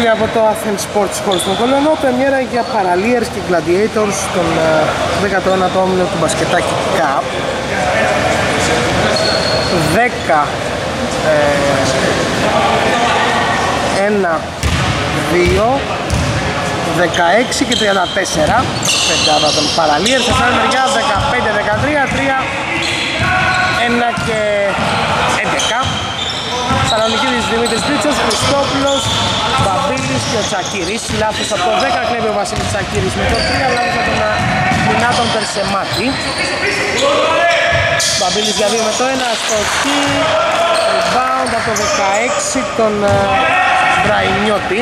και από το Athens Sports Hall στον Κολονό, πρεμιέρα για Paraliers και Gladiators στον 19ο όμιλο του Μπασκετάκι Cup. 10, 1, 2, 16 και 34 πεντάδα των Paraliers. Σε άλλη μεριά 15, 13, 3, 1 και 11. Σαλονικίδης, Δημήτρης Πρίτσος, Χριστόπουλος, Μπαμπίλης και ο Τσακύρης. Λάθος από το 10, κλέβει ο Βασίλης Τσακύρης με το 3, λάθος από τον Μινάτον Περσεμάτη. Μπαμπίλης για 2 με το 1, αστοχή, rebound από το 16 τον Μπραϊνιώτη.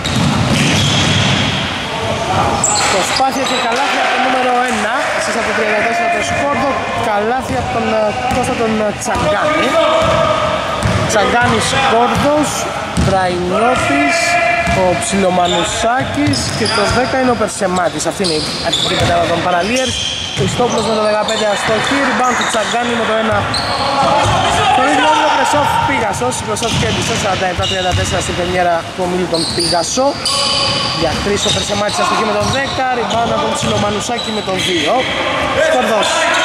Προσπάθεια και καλάθι από το νούμερο 1, εσείς από το 34 το Σκόρδο, καλάθι από τον Κώστα τον Τσαγκάνη. Τσαγκάνης, Σκόρδος, Μπραϊνιώτης, ο Ψιλομανουσάκης και το 10 είναι ο Περσεμάτης. Αυτή είναι η αρχική πεντάδα των Paraliers. Χριστόπουλος με το 15 αστοχή, rebound του Τσαγκάνη με το 1. Το ίδιο όμιλο Πρεσόφ Πίγασος, η Πρεσόφ κέρδισε 47-34 στην πρεμιέρα του ομίλου των Πίγασο. Για 3 ο Περσεμάτης αστοχή με το 10, rebound από τον Ψιλομανουσάκη με το 2. Σκορδός.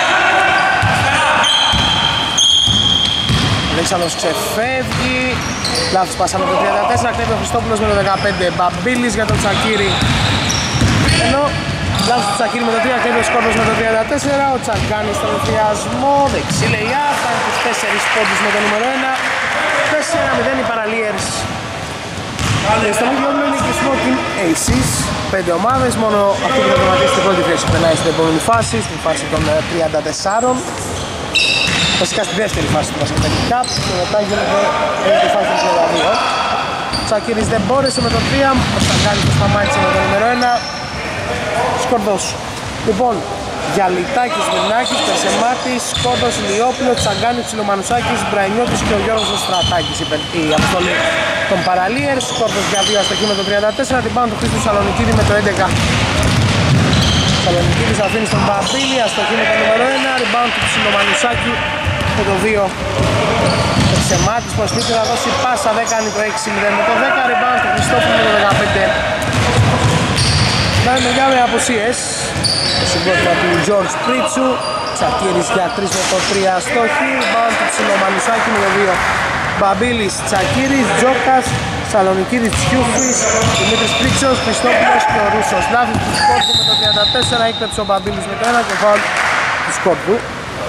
Αλέξανδρος ξεφεύγει, λάθος πάσα με το 34, κλέβει ο Χριστόπουλος με το 15, Μπαμπίλης για τον Τσακύρη, ενώ λάθος του Τσακύρη με το 3, κλέβει ο Σκόρδος με το 34, ο Τσαγκάνης στον ευθειασμό, δεξί λεϊά, φτάνει τους 4 πόντους με το νούμερο 1, 4-0 οι Paraliers. Στο ίδιο όμιλο είναι και οι Smoking Aces, 5 ομάδες, μόνο αυτό που θα δραματίσει στην πρώτη θέση περνάει στην επόμενη φάση, στην φάση των 34. Βασικά στη δεύτερη φάση του Μπασκετάκι Cup και μετά γίνεται η φάση του 32. Τσακύρης δεν μπόρεσε με το 3, ο Τσαγκάνης το σταμάτησε με το νούμερο 1. Σκορδός. Λοιπόν, Γιαλιτάκης, Μυρνάκης, Περσεμάτης, Σκόρδος, Ηλιόπουλος, Τσαγκάνης, Ψιλομανουσάκης, Μπραϊνιώτης και ο Γιώργος Στρατάκης. Η αποστολή των Paraliers. Σκόρδος για 2 αστοχή με το 34, rebound του Χρήστου Σαλονικίδη με το 11. Σαλονικίδης αφήνει στον Μπαμπίλη, αστοχή με το νούμερο 1, rebound του Ψιλομανουσάκη με το 2. Ο Ξεμάτης προσπίτη να δώσει πάσα, δεν κάνει το 6-0 με το 10, rebound του Χριστόπουλου με το 15. Κάνει μεριά με αποσίες, το συγκρότημα του George Πρίτσου, Τσακύρης για 3 με το 3 αστοχή, rebound του Ψιλομανουσάκη με το 2. Μπαμπίλης, Τσακύρης, Τζόκας, Σαλονικίδης, Τσιούφης, Δημήτρης Πρίτσος, Χριστόπουλος και ο Ρούσος. Λάθος του Σκόρδου με το 34, έκλεψε ο Μπαμπίλης με το 1 και φάουλ του Σκόρδου.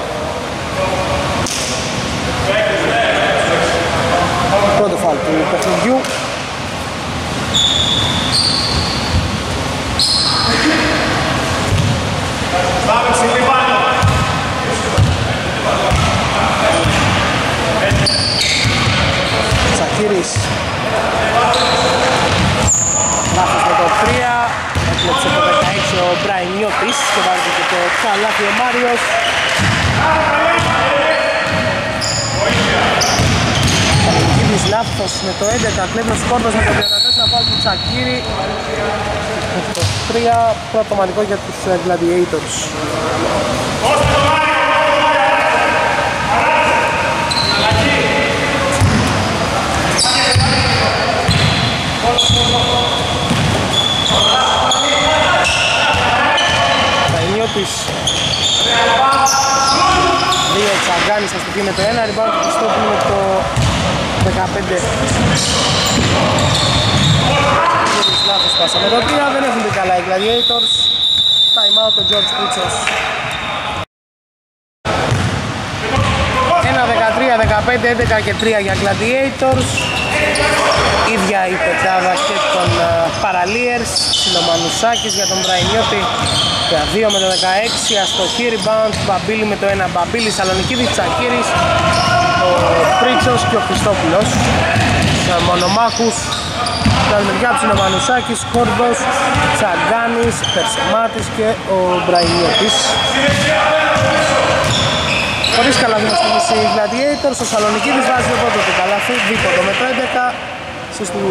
Πρώτο φάουλ του παιχνιδιού. Τσακύρης. Λάθος με το 3, έκλεψε το 16 ο Μπραϊνιώτης και βάζει και το καλάθι ο Μάριος. Τσακύρης λάθος με το 11, κλέβει ο Σκόρδος με το 34, φάουλ του Τσακύρη. Το 3, πρώτο ομαδικό για τους Gladiators. Μπραϊνιώτης 2, Τσαγκάνης θα στοιχεί με το 1, rebound του Χριστόπουλου με το 15. Λάθος πάσα με το 3, δεν έχουν πει καλά οι Gladiators. Time out ο George Πρίτσος. 1, 13, 15, 11 και 3 για Gladiators. Ίδια η πεντάδα και των Paraliers. Ψιλομανουσάκης για τον Μπραϊνιώτη για 2 με το 16, αστοχή, rebound, Μπαμπίλη με το 1, Μπαμπίλη, Σαλονικίδης, Τσακύρης, ο Πρίτσος και ο Χριστόπουλος. Μονομάχους, τα μεριά Ψιλομανουσάκης, Σκόρδος, Τσαγκάνης, Περσεμάτης και ο Μπραϊνιώτης. Χωρίς καλάθι μας θυμίσει οι Gladiators, ο Σαλονικίδης βάζει το πρώτο του καλάθι, δίποτο με το 11, εσείς του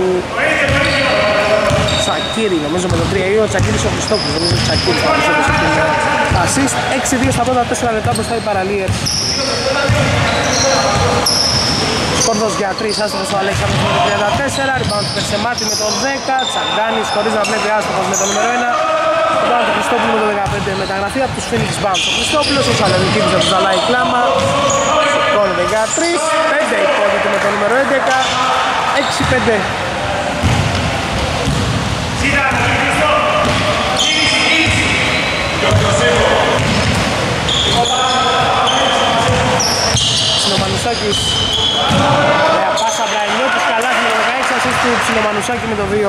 Τσακύρη, νομίζω με το 3 ή ο Τσακύρης ο Χριστόπουλος, νομίζω ο Τσακύρης θα βάζει σε αυτήν την assist, 6-2 στα πρώτα 4 λεπτά μπροστά οι Paraliers. Σκόρδος για 3, άστοχος ο Αλέξανδρος με το 34. Rebound του Περσεμάτη με το 10. Τσαγκάνης χωρίς να βλέπει, άστοχος με το νούμερο 1. Rebound του Χριστόπουλου με το 15. Μεταγραφή από τους Phoenix Bucks. Ο Χριστόπουλος, ο Σαλονικίδης από τους Ζαλάη Κλάμα. Σκόρ 13. 5 υπόδειται με το νούμερο 11. 6-5. Ψιλομανουσάκης, ωραία πάσα Μπραϊνιώτης, καλάθι με το 16, ασίστ του Ψιλομανουσάκη με το 2.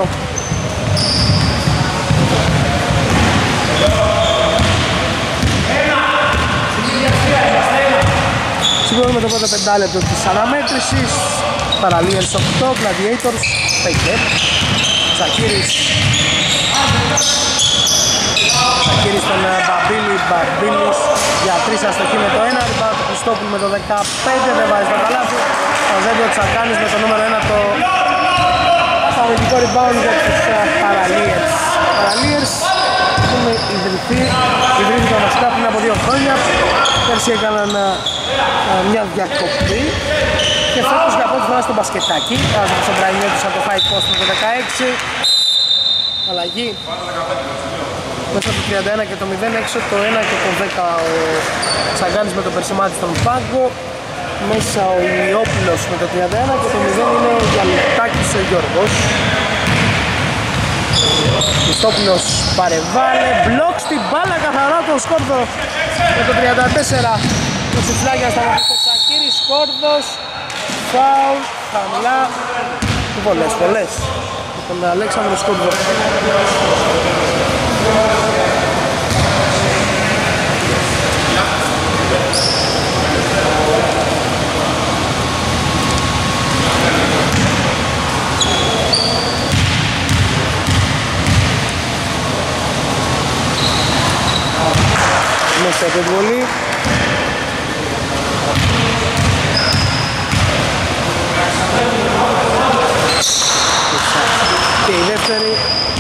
Συγγνώμη με το πρώτο πεντάλεπτο της αναμέτρησης. Παραλίες 8, Gladiators 5. Τσακίρης στον Μπαμπίλης για 3 αστοχή με το 1. Rebound του Χριστόπουλου με το 15, δεν βάζει το καλάθι. Μαζεύει ο Τσακάνης με το νούμερο 1 το αμυντικό rebound για τους Παραλίες. Παραλίες έχουν ιδρύθηκαν βασικά πριν από 2 χρόνια. Πέρσι έκαναν μια διακοπή και φέτος για πρώτη φορά στο μπασκετάκι. Άζοντας τον Μπραϊνιώτης από το high post με το 16. Αλλαγή μέσα το 31 και το 0, έξω το 1 και το 10 ο Τσαγκάνης με το Περσεμάτη στον πάγκο. Μέσα ο Ηλιόπουλος με το 31 και το 0 είναι ο Γιαλιτάκης ο Γιώργος. Χριστόπουλος παρεβάλλε, μπλοκ στην μπάλα καθαρά τον Σκόρδο με το 34. Το Τσιφλάγια στα μάτια του Τσακίρη, Σκόρδος, φάουλ, χαμηλά, πολλές. Τον Αλέξανδρο Σκόρδο. Μέσα επιβολή. Και η δεύτερη.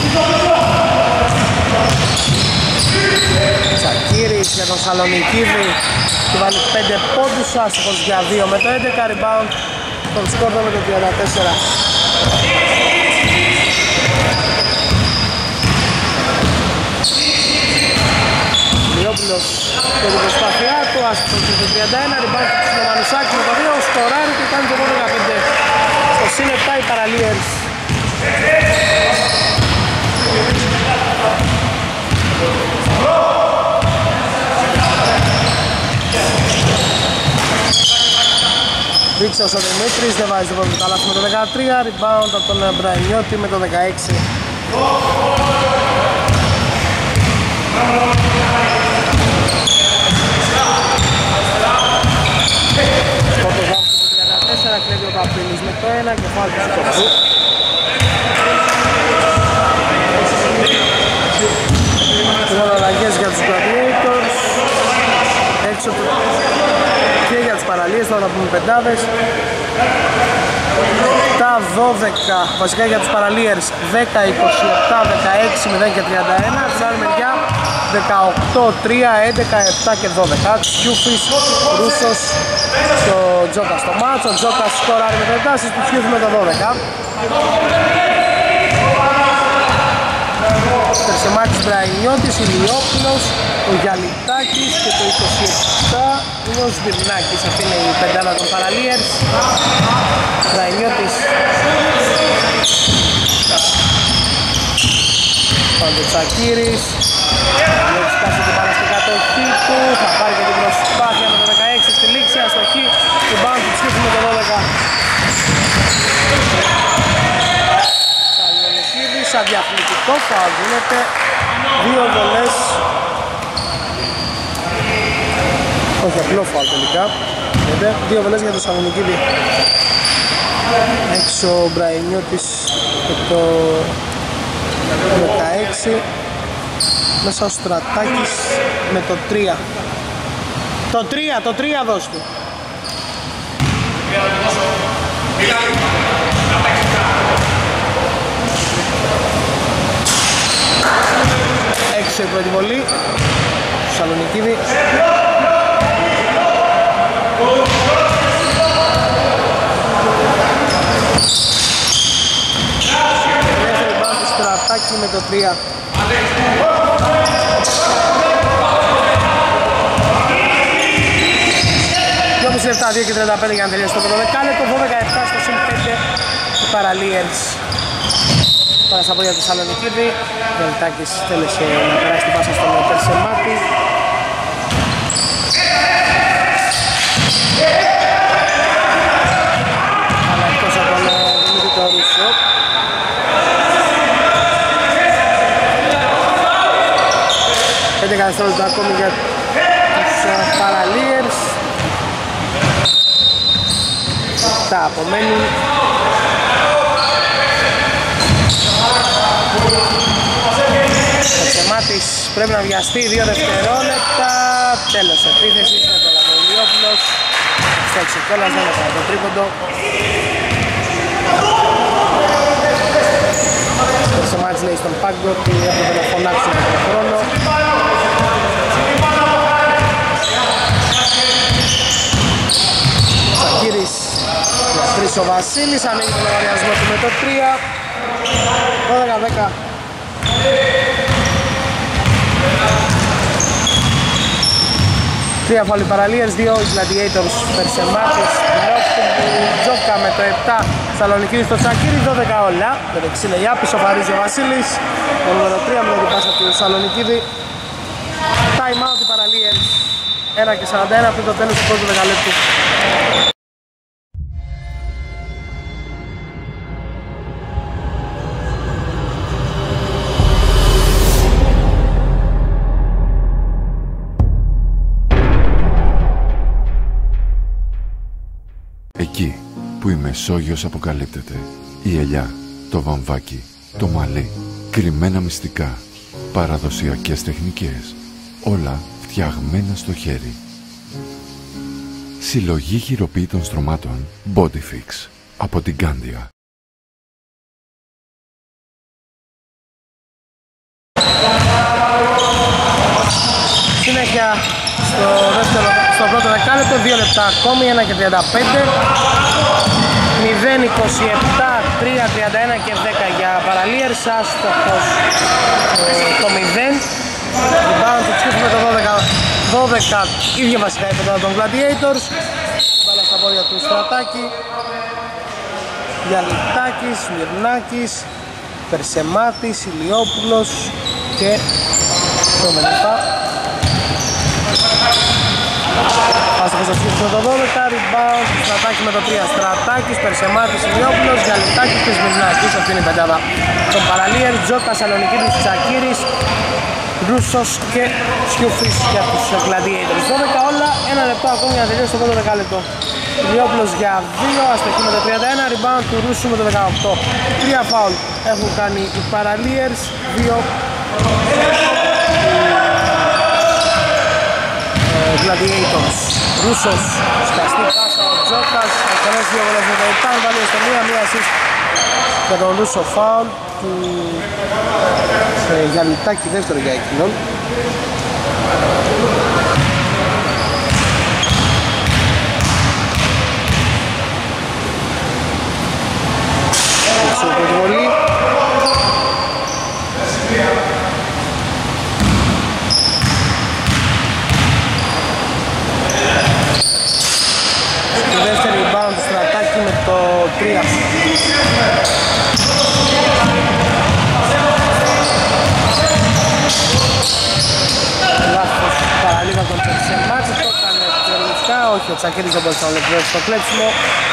Τσακίρης για τον Σαλονικίδη και βάλει 5 πόντους, άστοχος για 2 με το 11, rebound τον Σκόρδο με το 34. Λιόπουλος και την προσπάθειά του, άστοχος με το 31, rebound του Ψιλομανουσάκη με το 2, σκοράρει και κάνει το 15. Στο συν 7 οι Παραλίες. Ρίξος ο Δημήτρης, δεν βάζει το πρώτο καλάθι με το 13, rebound από τον Μπραϊνιώτη με το 16. Σκόρτος βάζει το 34, κλέβει ο Παπίλης με το 1 και φάει το σκορτού. Τώρα αλλαγές για τους Gladiators. Έξω και για τις Παραλίες, τώρα να πούμε πεντάδες. 7-12 βασικά για τους Παραλίες, 10, 27, 16, 0 και 31. Στην άλλη μεριά 18, 3, 11, 7 και 12. Τσιούφης, Ρούσος και ο Τζόκας στο μάτσο. Ο Τζόκας σκοράρει με το 7, του Τσιούφη με το 12. Περσεμάτης Μπραϊνιώτης, Ηλιόπουλος, ο Γιαλιτάκης και το 27 είναι ο Σβυρνάκης. Αυτή είναι η πεντάδα των Παραλίες. Μπραϊνιώτης, Παντοτσακύρης, έχει σκάσει την μπάλα στην κατοχή του, θα πάρει και την προσπάθεια με το 16 στη λήξη, αστοχή, την μπάλα του Τσίφου με το 12. Σαν διαφορετικό φάουλ γίνεται, 2 βολές, όχι απλό φάουλ τελικά, 2 βολές για το Σαλονικίδη. Έξω ο Μπραϊνιώτης με το 16, μέσα ο Στρατάκης με το 3. Το 3 δώσ' του. Έξω η πρώτη βολή του Σαλονικίδη. Δεύτερη μπάντη Στρατάκη με το 3. 2,5 λεπτά, 2 και 35 για να τελειώσει το πρώτο δεκάλεπτο. 12-17 στο συν 5 οι Παραλίερς. Τώρα στα πόδια του Σαλονικίδη. Βελτάκης θέλησε να περάσει την πάσα στον Περσεμάτη. Αλλά εκτός από τον Δημήτρη το Ρούσο. Πέντε καθόλου ακόμη για τους Παραλίερς. Τα απομένουν. Ο Τσεμάτης πρέπει να βιαστεί 2 δευτερόλεπτα. Τέλος επίθεσης με τον Λαμελιόπουλος. Στέξε κιόλας, δεν έκανε το τρίποντο. Ο Τσεμάτης λέει στον πάγκο ότι έπρεπε να φωνάξουν με τον χρόνο. Σακύρης ο Βασίλης, ανοίγει τον λογαριασμό του με το 3. 12-10. Τρία φάουλ οι Παραλίερς, 2 οι Gladiators. Περσεμάτης, Τζόκα με το 7. Σαλονικίδη στο Τσακύρι, 12 όλα. Με το 60 για πίσω φαρίζει ο Βασίλης. Το νούμερο 3 με την πάσα του Σαλονικίδη. Time out οι Παραλίερς. 1 και 41 πριν το τέλος του πρώτου δεκαλέπτου. Εκεί που η Μεσόγειος αποκαλύπτεται, η ελιά, το βαμβάκι, το μαλλί, κρυμμένα μυστικά, παραδοσιακές τεχνικές, όλα φτιαγμένα στο χέρι. Συλλογή χειροποίητων στρωμάτων Bodyfix από την Κάνδια. Συνέχεια στο πρώτο δεκάλεπτο, 2 λεπτά ακόμη, 1 και 35. 0, 27, 3, 31 και 10 για Παραλίερς. Άστοχος το 0. Rebound του Τσίφου με το 12, ίδια βασικά επίπεδα των Gladiators. Μπάλα στα πόδια του Στρατάκη. Γιαλιτάκης, Μυρνάκης, Περσεμάτης, Ηλιόπουλος και το Μενιπά. Άστοχος ο Τσίφου με το 12, rebound του Στρατάκη με το 3. Στρατάκης, Περσεμάτης, Ηλιόπουλος, Γιαλιτάκης και Μυρνάκης. Αυτή είναι η πεντάδα των Παραλίερς. Τζόκα, Σαλονικίδης, Τσακύρης, Ρούσος και Σιούφης για τους Gladiators. 12 όλα, 1 λεπτό ακόμη για να τελειώσει το πρώτο δεκάλεπτο. Ηλιόπουλος για 2, αστοχή με το 31, rebound του Ρούσου με το 18. 3 φάουλ έχουν κάνει οι Παραλίερς, 2 Gladiators. Ρούσος, σκαστή πάσα ο Τζόκας, εκτελές 2 βολές με το 7, βάλει στο 1, assist για τον Ρούσο, φάουλ του Γιαννιτάκη, δεύτερο για εκείνον. Έξω από τη βολή. Στη δεύτερη rebound του Στρατάκη με το 3. Λάθος παραλίγα τον Περσεμάτση, το έκανε θεωρητικά, όχι ο Τσακίρης δεν μπορούσε να ολοκληρώσει το κλέψιμο.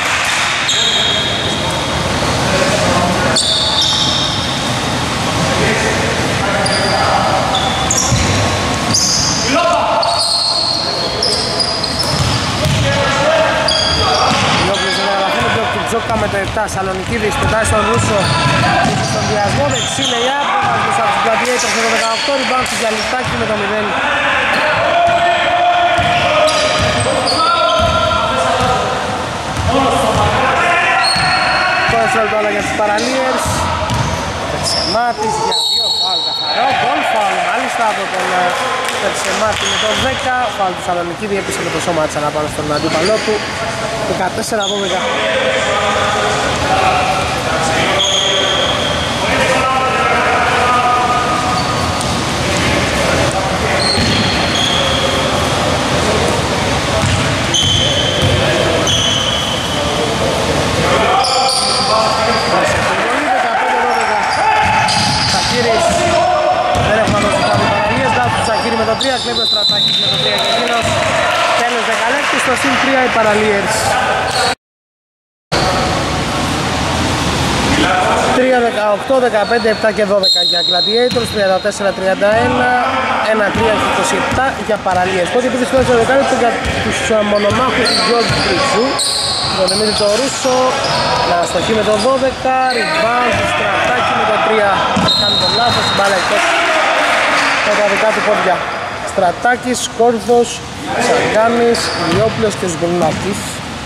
Τζόκα με το 7, Σαλονικίδης, πετάει στον Ρούσο στον διασμό, δεξί λειά, πέρας από τους Gladiators με το 18, rebound του Γιαλιτάκη με το 0. Τώρα στο όλα για τους Παραλίερς. Περσεμάτης για 2 φάουλ, καθαρό, γκολ φάουλ μάλιστα. από τον Περσεμάτη με το 10. Φάουλ του Θεσσαλονικίδη, έπεισε με το σώμα της αναπάνω στον αντίπαλό του. 14-12. Δεν έχουμε ανώσει τα παραλίες, λάθος του Σακύρη με το 3, κλέβει ο Στρατάκης με το 3 και εκείνος. Τέλος δεκαλέπτης, στο συν 3 οι παραλίες. 3, 18, 15, 7 και 12 για Gladiators, 34, 31, 1, 3 και 27 για παραλίες. Τότε επειδή στο δεύτερο δεκάλεπτο για τους μονομάχους του Γιώργου Τριτσού, τον Δημήτρη το Ρούσο, να αστοχεί με το 12, rebound του Στρατάκη με το 3, κάνει τον λάθος, μπάλα εκτός με τα δικά του πόδια. Στρατάκης, Κόρδος, Σαγκάνης, Ηλιόπουλος και Σγκουλνάκης.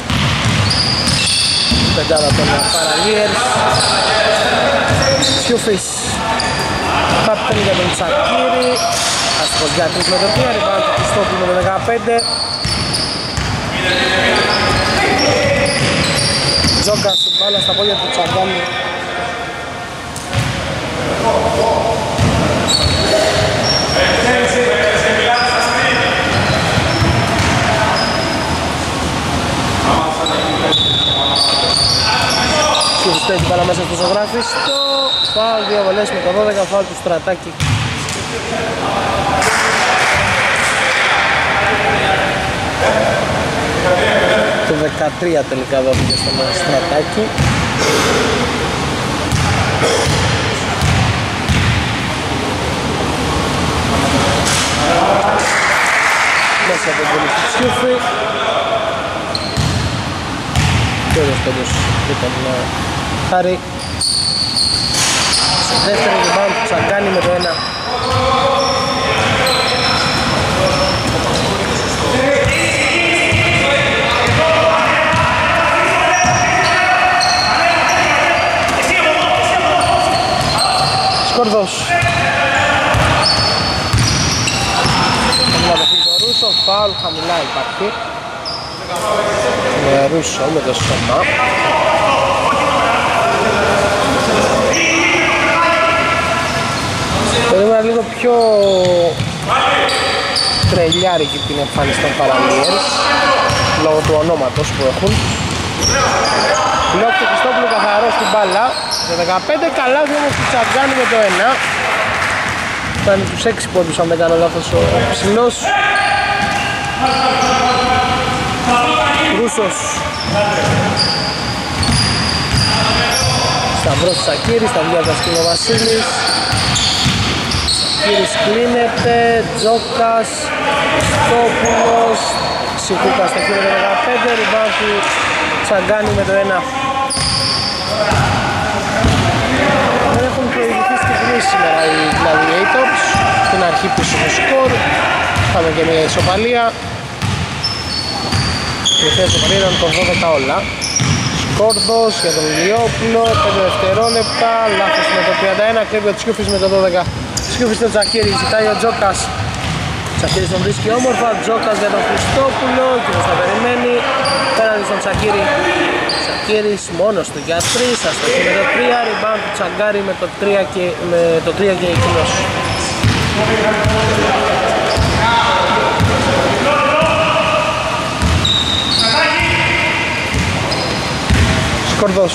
Πεντάδα των Παραλίερς. Σιούφης, Πάπτεν για τον Τσακίρη, αστοχός για 3 με το 3, rebound του Χριστόπουλου με το 15. Τζόκας, μπάλα στα πόδια του Τσαγκάνη. Και έχει μπάλα μέσα στο ζωγράφιστο. Φάουλ, 2 βολές με το 12, φάουλ του Στρατάκη. Το 13 τελικά δόθηκε στον Στρατάκη. Μέσα από τον πόλη του Τσιούφη. Και όλος τέλος ήταν Χάρη. Στο δεύτερο rebound του Τσαγκάνη με το 1. Σκορδός. Ρούσο, φάουλ, χαμηλά υπάρχει. Με Ρούσο με το σώμα. Περίμενα λίγο πιο τρελιάρικη την εμφάνιση των Παραλίερς λόγω του ονόματος που έχουν. Λόκ του Χριστόπουλου καθαρό στην μπάλα. Το 15 καλάθι όμως του Τσαγκάνη με το 1. Φτάνει τους 6 πόντους αν δεν κάνω λάθος ο ψηλός. Ρούσος. Σταυρός Σακύρης, τα δουλειά του Ασκήνο Βασίλης. Σακύρης κλείνεται, Τζόκας, Χριστόπουλος, Σικούκας στο κύριο 15, rebound του Τσαγκάνη με το 1. Δεν έχουν προηγηθεί στη κρίση σήμερα οι Gladiators. Στην αρχή πίσω το σκορ, είχαμε και μια ισοπαλία. Η τελευταία ισοπαλία ήταν το 12 όλα. Σκόρδος για τον Ηλιόπουλο, 5 δευτερόλεπτα, λάθος με το 31, κλέβει ο Τσιούφης με το 12. Τσιούφης τον Τσακίρη, ζητάει ο Τζόκας. Τσακίρης τον βρίσκει όμορφα, Τζόκας για τον Χριστόπουλο, εκείνος θα περιμένει, πέραντι στον Τσακίρη. Τσακίρης μόνος του για 3, αστοχή με το 3, rebound του Τσαγκάρη με το 3 και εκείνος. Σκορδός.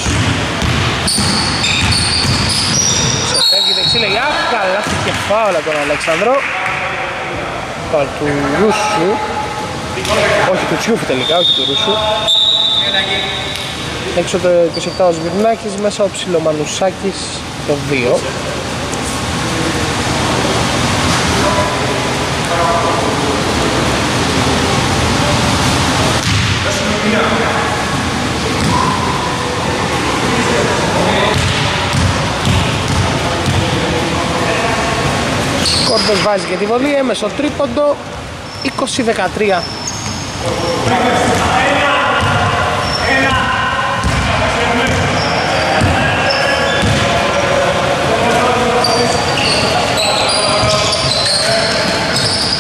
Φεύγει δεξί λεγιά, καλά και φάουλα τον Αλέξανδρο. Φάουλ του Ρούσου. Όχι του Τσιούφη τελικά, όχι του Ρούσου. Έξω το 27 ο Σβυρνάκης, μέσα ο Ψιλομανουσάκης το 2. Κόρδος βάζει και τη βολή, έμεσο τρίποντο, 20-13.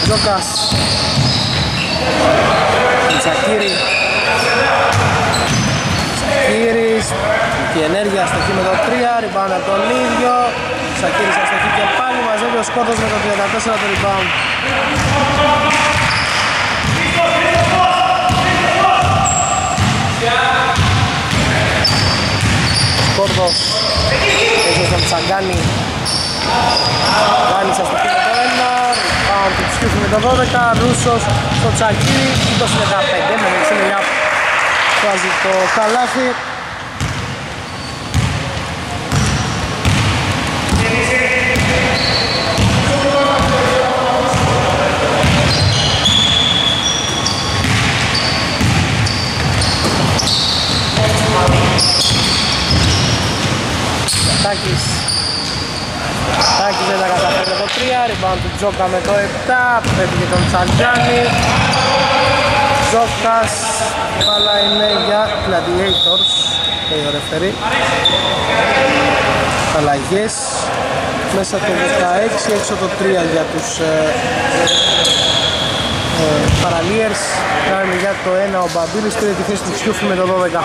Τζόκας, Τσακίρι, Τσακίρις, η ενέργεια αστοχή με το 3, rebound από τον ίδιο, Τσακίρις αστοχή και πάλι, μαζεύει ο Σκόρδος με το 34 το rebound. Σκόρδος, έχει στον Τσαγκάνη, Γάνης αστοχή με το 1, rebound του Ψιούφη με το 12, Ρούσος στο Τσακίρι, 20-15, με δεξινή βάζει το καλάθι. Τάκης δεν τα καταφέρει το 3, rebound του Τζόκα με το 7, πέφυγε τον Τσαντζάνι. Τζόκας, μπάλα είναι για Gladiators, και ο ρεφερί. Αλλαγές, μέσα το 16, έξω το 3 για τους Paraliers. Κάνει για το 1 ο Μπαμπίλης, πήρε τη θέση του Τσιούφη με το 12.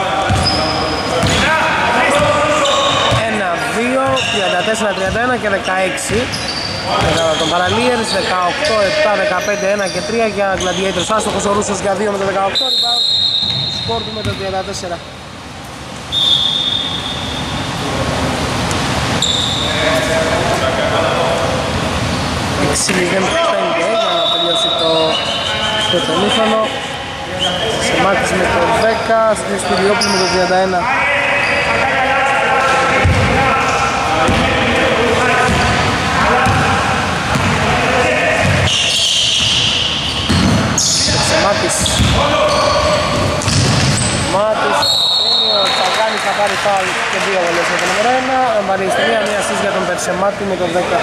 1-2, 34-31 και 16 για τον Paraliers, 18, 7, 15, 1 και 3 για Gladiators. Άστοχος ο Ρούσος για 2 με το 18, rebound σκορ του με το 34. Εξήνιζε 5 για να τελειώσει το τελείφωνο. Σεμάτης με το 10, στην Σπυριόπουλη με το 31. Μάτης, ο Τσαγκάνης θα πάρει φάουλ και 2 βολές με το νούμερο 1. Εμβανιστηρία, μία assist για τον Περσεμάτη με το 10.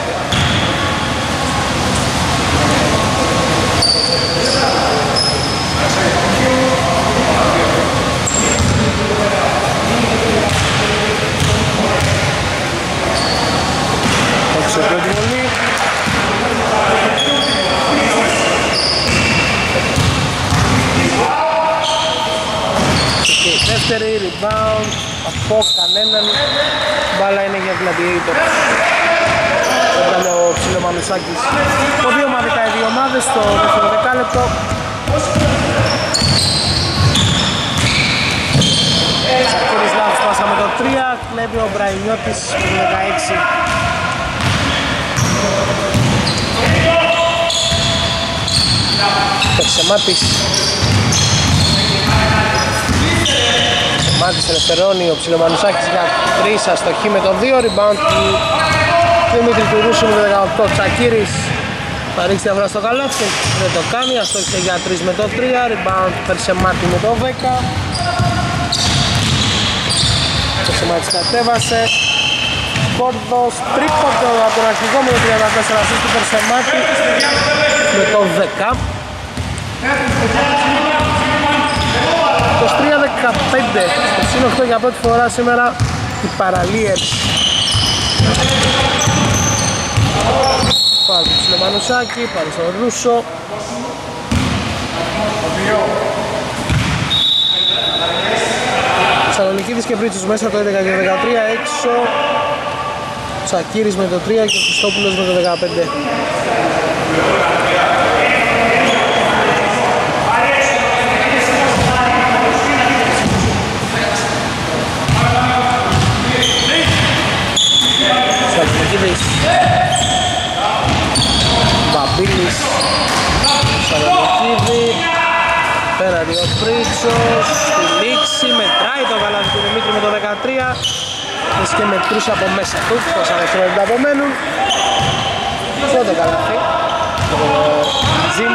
Έξω από την βολή. Δεύτερη rebound από κανέναν, μπάλα είναι για Gladiator. Έβγαλε ο Ψιλομανουσάκης. Το δύο ομαδικά οι δύο ομάδες στο δεύτερο δεκάλεπτο. Σακύρης λάθος πάσα με το 3, κλέβει ο Μπραϊνιώτης με το 16. Περσεμάτης. Μάτης ελευθερώνει ο Ψιλομανουσάκης για 3, αστοχή με το 2, rebound του Δημήτρη του Ρούσου με το 18. Τσακίρης θα ρίξει διαφορά στο καλάθι, δεν το κάνει, αστόχησε για 3 με το 3, rebound Περσεμάτη με το 10. Περσεμάτης κατέβασε, Σκόρδος τρίποντο από τον αρχηγό με το 34, assist του Περσεμάτη με το 10. 23-15, στο συν 8 για πρώτη φορά σήμερα οι Paraliers. Πάλι του Ψιλομανουσάκη, πάλι στον Ρούσο. Σαλονικίδης και Βρίτσος μέσα το 11 και το 13, έξω Τσακίρης με το 3 και ο Χριστόπουλος με το 15. Σαλονικίδης, Μπαμπίλης, Σαλονικίδη, πέραντι ο Βρίτσος, στη λήξη μετράει το καλάθι του Δημήτρη με το 13. Λες και μετρούσε από μέσα του, πόσα δευτερόλεπτα απομένουν. Πρώτο καλάθι, το Τζιμ.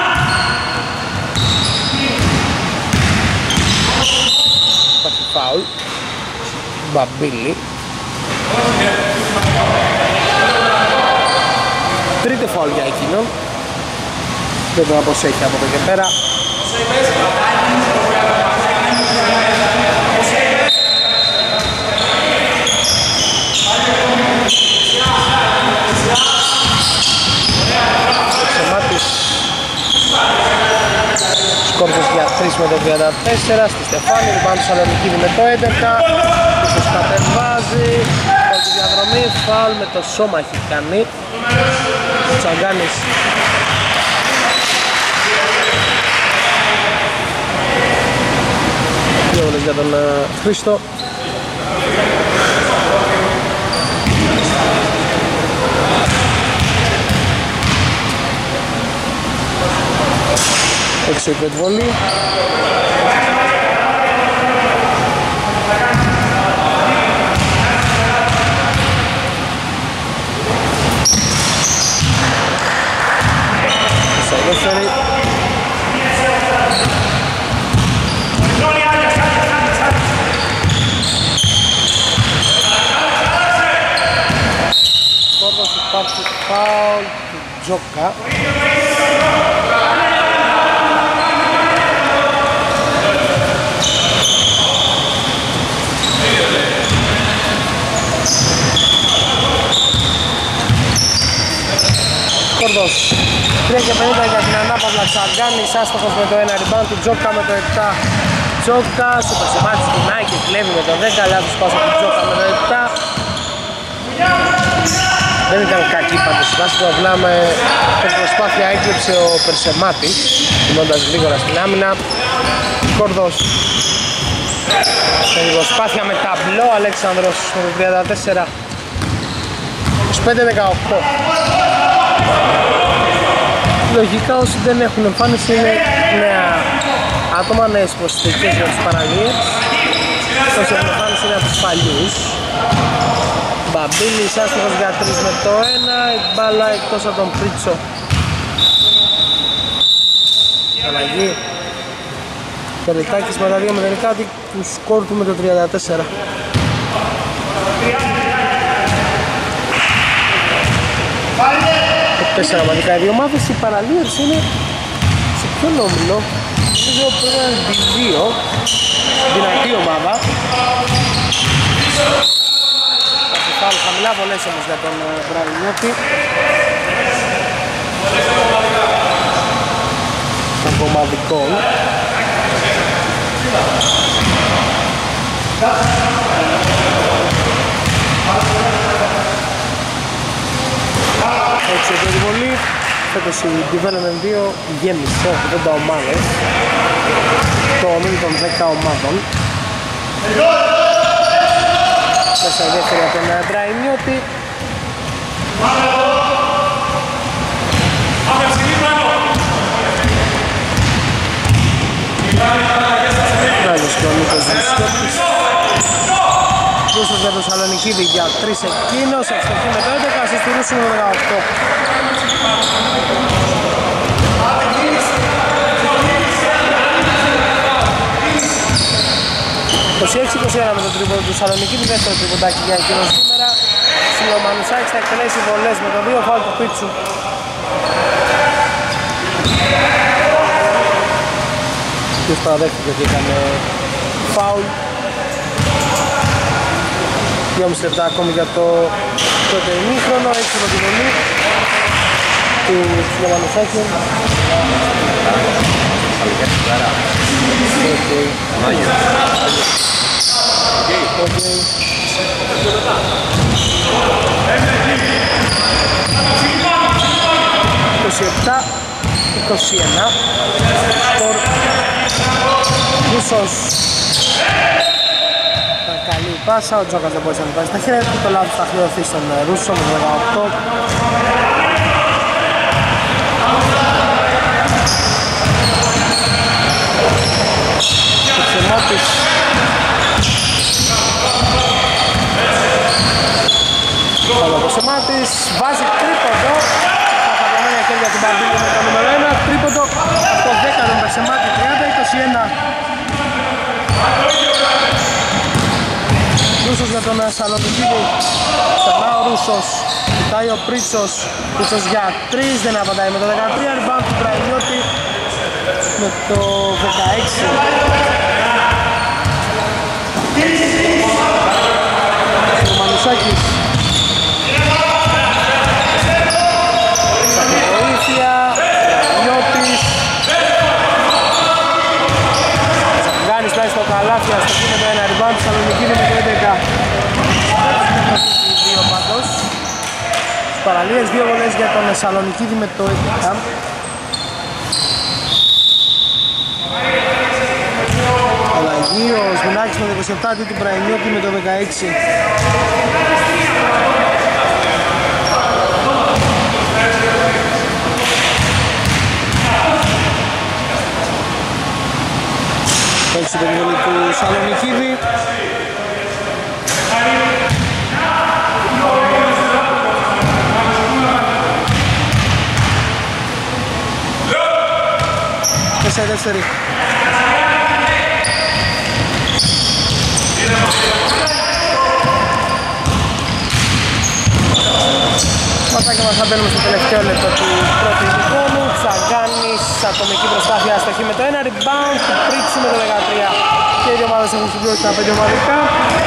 Υπάρχει φάουλ, Μπαμπίλη. Τρίτο φάουλ για εκείνον. Δεν μπορεί να προσέχει από εδώ και πέρα. Ξεμάτης. Σκόρπος για 3 με το 34, στη Στεφάνη, λοιπόν του Σαλονικίδη με το 11. Ίσως κατεβάζει, όλη τη διαδρομή, φάουλ με το σώμα έχει κάνει. Ο Τσαγκάνης δύο όλες για τον Χρήστο. Έξω η πετβολή. Στα δεύτερη. Κόρδος υπάρχει φάουλ του Τζόκα. Κόρδος 3 και 50 για την ανάπαυλα Τσαγκάνης, άστοχος με το 1 rebound του Τζόκα με το 7. Τζόκα στο περσεμάτι σκηνάει και κλέβει με το 10, λάθος πάσα του Τζόκα με το 7. Δεν ήταν κακή πάντως η βάση, απλά με προσπάθεια έκλεψε ο Περσεμάτης, κινώντας γρήγορα στην άμυνα. Κόρδος σε προσπάθεια με ταμπλό, Αλέξανδρος με το 34. 25-18. Λογικά όσοι δεν έχουν εμφάνιση είναι νέα άτομα, νέες προσθήκες για τους παραλίες. Όσοι έχουν εμφάνιση είναι από τους παλιούς. Μπαμπίλης άστοχος για 3 με το 1, η μπάλα εκτός από τον Πρίτσο. Αλλαγή. Περιτάκης με τα 2 μηδενικά του σκορ του με το 34. Τέσσερα μαδικά οι δύο ομάδες, οι παραλίες είναι σε ποιον όμιλο, νομίζω που είναι D2, δυνατή ομάδα. Πάλι χαμηλά βολές όμως για τον Βραδινιώτη. Των κομματικών. Έτσι εδώ η βολή, φέτος η Development 2 γέμισε 80 ομάδες, το ομίλιο των 10 ομάδων. Μέσα η δεύτερη από τον Βραδινιώτη. Βάζεις και ο Νίκος Βρισκόπης. Ρούσος για το Σαλονικίδη για 3 εκείνος, ευστοχή με το 11, ασυστηρούς είναι το 18. 26-21 με το τρίποντο του Σαλονικίδη, δεύτερο τριποντάκι για εκείνος σήμερα. Σιλομανουσάκης θα εκτελέσει βολές με το 2, φάουλ του Πίτσου. Ποιος παραδέχτηκε ότι έκανε φάουλ. 2,5 λεπτά ακόμη για το πρώτο ημίχρονο, έτσι με τη βολή του Σιλομανουσάκη. Okay. 27-21 σκορ. Ρούσος καλή πάσα, ο Τζόκας δεν μπορούσε να βάζει τα χέρια του, το λάθος θα χρειωθεί στον Ρούσο με 18. Ο Ξεμότης ο Ξεμότης βάζει τρίποντο, τα χαμηλά χέρια του Μπαμπίλη με το νούμερο 1, τρίποντο από 10 τον Περσεμάτη, 30-21. Ρούσος για τον Σαλονικίδη, ξανά ο Ρούσος, κοιτάει ο Πρίτσος, Πρίτσος για 3, δεν απαντάει με το 13, rebound του Βραδινιώτη με το 16. Ο Μανουσάκης βοήθεια, Βραδινιώτης παραλίες, 2 βολές για τον Σαλονικίδη με το 11. Αλλαγή, ο Σμινάκης με το 27, αντί του Μπραϊνιώτη με το 16. Παίξει το βολή του Σαλονικίδη. Σε δεύτερη. Ματάκια μας θα μπαίνουμε στο τελευταίο λεπτό του πρώτου ημιχρόνου. Τσαγκάνης, ατομική προσπάθεια αστοχή με το 1, rebound του Πρίτσου με το 13. Και οι δύο ομάδες έχουν συμπληρώσει τα 5 ομαδικά.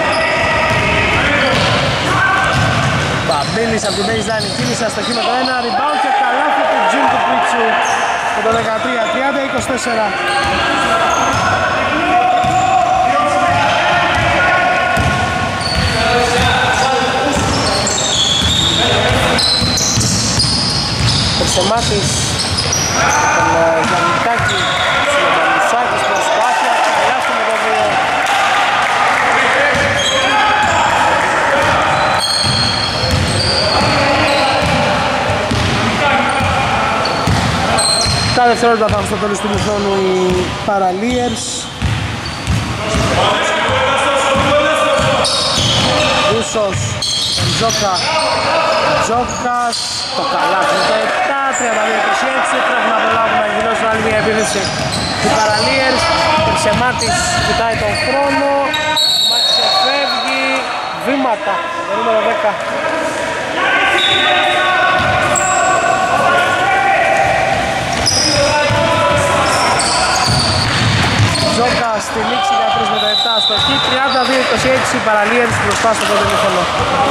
Μπαμπίλης από την baseline κίνηση, αστοχή με το 1, rebound και καλάθι του Τζιν του Πρίτσου με το 13, 30-24. Περσεμάτης, τον Γιαννικάκη, Συνομανουσάκης, προσπάθεια, καλάθι με το 2. Τα δευτερόλεπτα θα στο τέλος του μηχρόνου οι Παραλίερς. Ρούσος, Τζόκα, Τζόκας, το καλάθι το 7, 32-26, πρέπει να προλάβουν να εκδηλώσουν άλλη μια επίθεση οι Παραλίερς. Περσεμάτης κοιτάει τον χρόνο, Μάξε φεύγει, βήματα, το νούμερο 10. Τζόκα στη λήξη για 3 με το 7 αστοχή, 32-26 Παραλίερς μπροστά στο πρώτο ημίχρονο.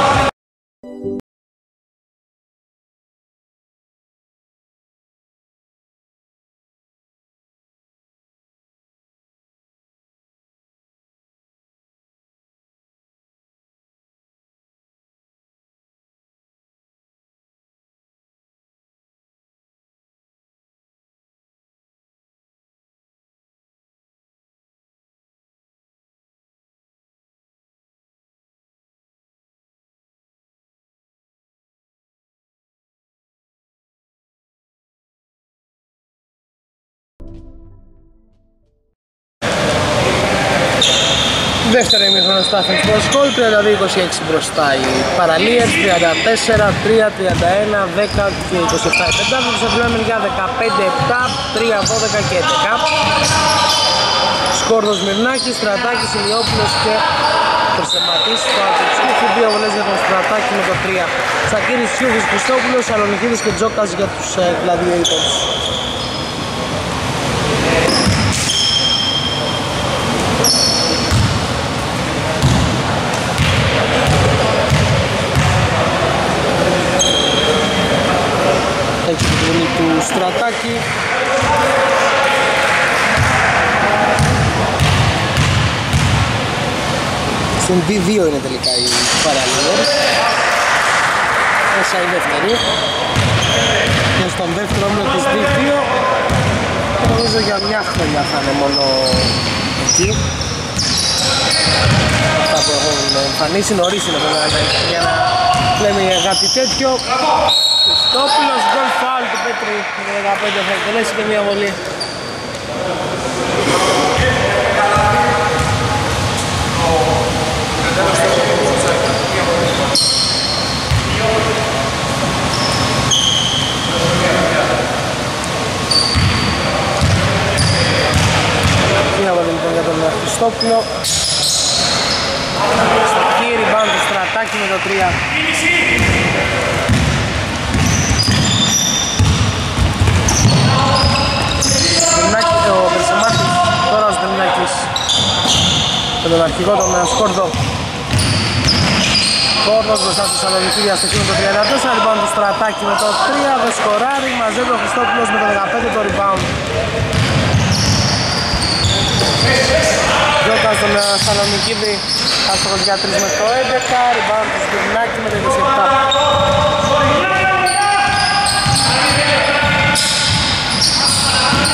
Δεύτερο ημίχρονο στο Athens Sports Hall, 32-26 μπροστά οι Παραλίες, 34-3, 31, 10 και 27 η πεντάδα, τους αφήνουμε για 15-7, 3-12 και 11. Σκόρδος Μυρνάκης, Στρατάκης, Ηλιόπουλος και Περσεματής στο Αλτετσούφι, 2 βολές για τον Στρατάκη με το 3. Σακύρης, Τσιούχης, Χριστόπουλος, Σαλονικίδης και Τζόκας για τους Gladiators. Έχει την βολή του Στρατάκη. Στην D2 είναι τελικά η Παραλίες. Μέσα η δεύτερη. Και στον δεύτερο όμιλο της D2 νομίζω για μια χρονιά θα είναι μόνο εκεί. Αυτά που έχουν εμφανίσει νωρίς είναι βέβαια για να λέμε για κάτι τέτοιο. Χριστόπουλος, γκολ φάουλ του Πέτρη με το 15, θα εκτελέσει και μια βολή. Μια βολή λοιπόν για τον Χριστόπουλο. Στο κύρι μπαν του Στρατάκη με το 3. Ο Περσεμάτης, τώρα ο Σδενάκης με τον αρχηγό τον Σκόρδο. Σκόρδος μπροστά στη Σαλονική διαστοχή με το 34, rebound του Στρατάκη με το 3, δεν σκοράρει, μαζεύει ο Χριστόπουλος με το 15 το rebound. Γιώκας τον Σαλονικίδη, άστοχος για 3 με το 11, rebound του Σδενάκη με το 27.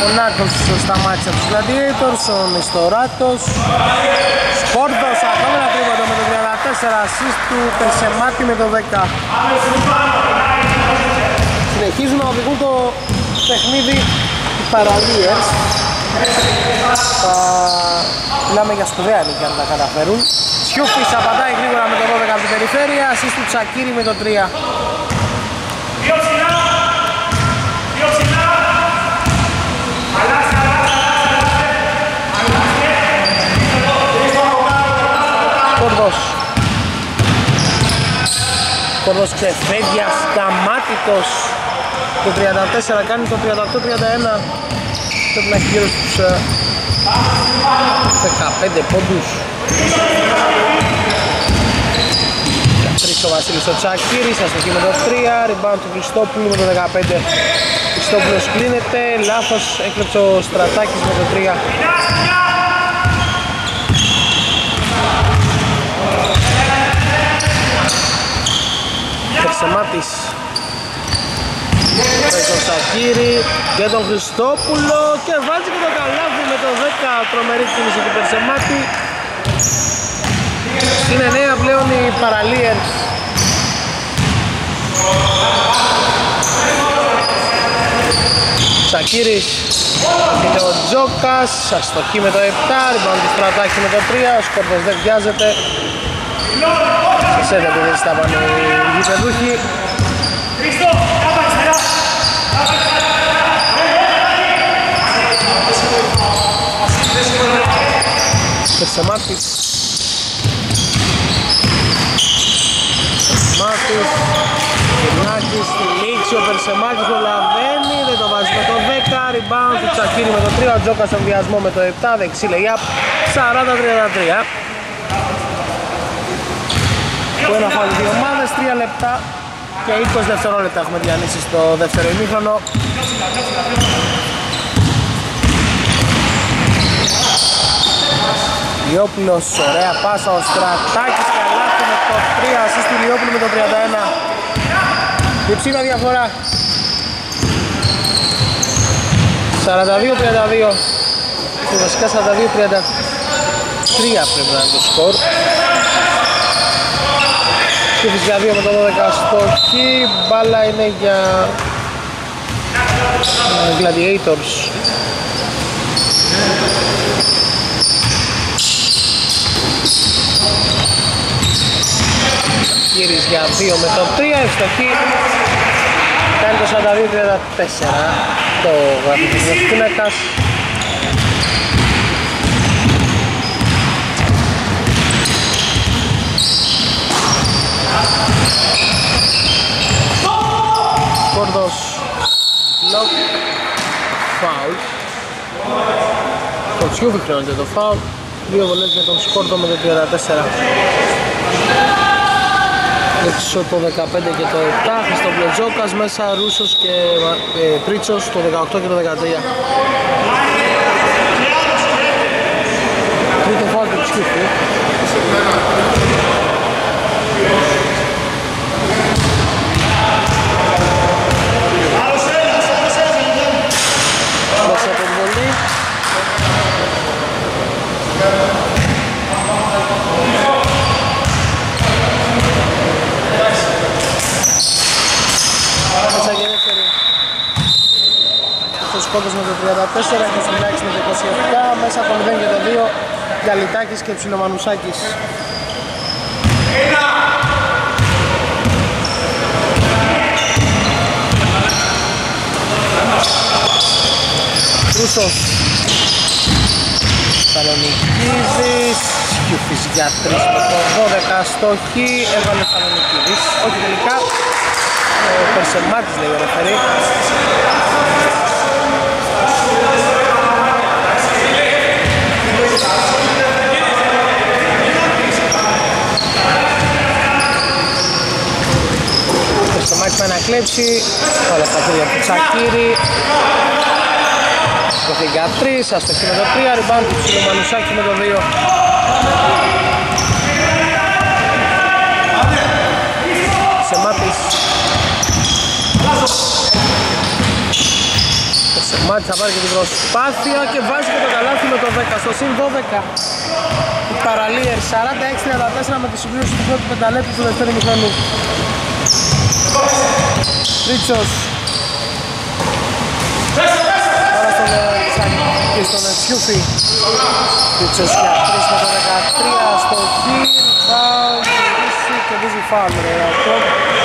Ο Νάκος σταμάτησε από τους Gladiators, ο Νιστοράτος. Σκόρδος, ακόμα ένα τρίποντο με το 34, assist του Περσεμάτη με το 10. Συνεχίζουν να οδηγούν το παιχνίδι οι Paraliers. Μιλάμε για σπουδαία νίκη αν τα καταφέρουν. Σιούφης απαντάει γρήγορα με το 12 από την περιφέρεια, assist του Τσακίρη με το 3. Σκόρδος ξεφεύγει ασταμάτητος. Το 34 κάνει το 38-31. Πρέπει να έχει γύρω στους 15 πόντους. Τρεις ο Βασίλης ο Τσακίρης, αστοχή με το 3. Rebound του Χριστόπουλου με το 15. Χριστόπουλος κλείνεται, λάθος, έκλεψε ο Στρατάκης με το 3. Περσεμάτης με τον Τσακίρη και τον Χριστόπουλο και βάζει και το καλάθι με το 10. Τρομερή κίνηση του Περσεμάτη. Είναι νέα πλέον οι Paraliers. Τσακίρης και ο Τζόκας, αστοχή με το 7, rebound του Στρατάκη με το 3, ο Σκόρδος δεν βιάζεται. Σε που δεν στάβανε οι γηπεδούχοι. Περσεμάτης. Κυρνάκης στη λήξη, ο Περσεμάκης προλαβαίνει, δεν το βάζει με το 10, rebound του Τσακίρη με το 3, ο Τζόκας στον βιασμό με το 7, δεξί layup, 40-33. Που ένα φάουλ δύο ομάδες, 3 λεπτά και 20 δευτερόλεπτα έχουμε διανύσει στο δεύτερο ημίχρονο. Λιόπουλος, ωραία πάσα, ο Στρατάκης καλάθι με το 3, assist του Λιόπουλου με το 31. Διψήνα διαφορά. 42-32 και βασικά 42-33 πρέπει να είναι το σκορ. Σκύφης για 2 με το 12 στοχή, μπάλα είναι για Gladiators. Κύρις για 2 με το 3, ευστοχή, κάνει το 42-34, το γραφητικός πίνακας. Σκόρδος, lock, foul. Το Τσιούβι χρεώνεται το foul. 2 βολές για τον Σκόρδο με το 34. Έξω το 15 και το 7, Χριστοπλετζόκας, μέσα Ρούσος και Πρίτσος το 18 και το 13. Τρίτο φάουλ του Τσιούβι. Μέσα από την βολή. Μέσα και δεύτερη. Στο Σκότος με το 34 και ο Φιλάκης με το 27. Μέσα το 0 και το 2. Γιαλιτάκης και Ψιλομανουσάκης. Ρούσος, Σαλονικίδης, Σιούφης για 3 με το 12 στόχη, έβαλε Σαλονικίδης, όχι τελικά, ο Περσεμάτης λέει ο ρεφερή. Ο Περσεμάτης πάει να κλέψει, όλα στα χέρια του Τσακίρη. Το 13, αστοχή με το 3, rebound του Ψιλομανουσάκη με το 2. Μάτς θα πάρει και την προσπάθεια και βάζει και το καλάθι με το 10 στο συν 12. Οι παραλίες 46-34 με τη συμπλήρωση του πρώτου πενταλέπτου του δεύτερου μηχρόνου. Ρίτσος. Τώρα στον Τσιούφι. Ρίτσος για 3 με το 13 στο χειρ. Φάουλ, και βίζει φάουλ ρε αυτό.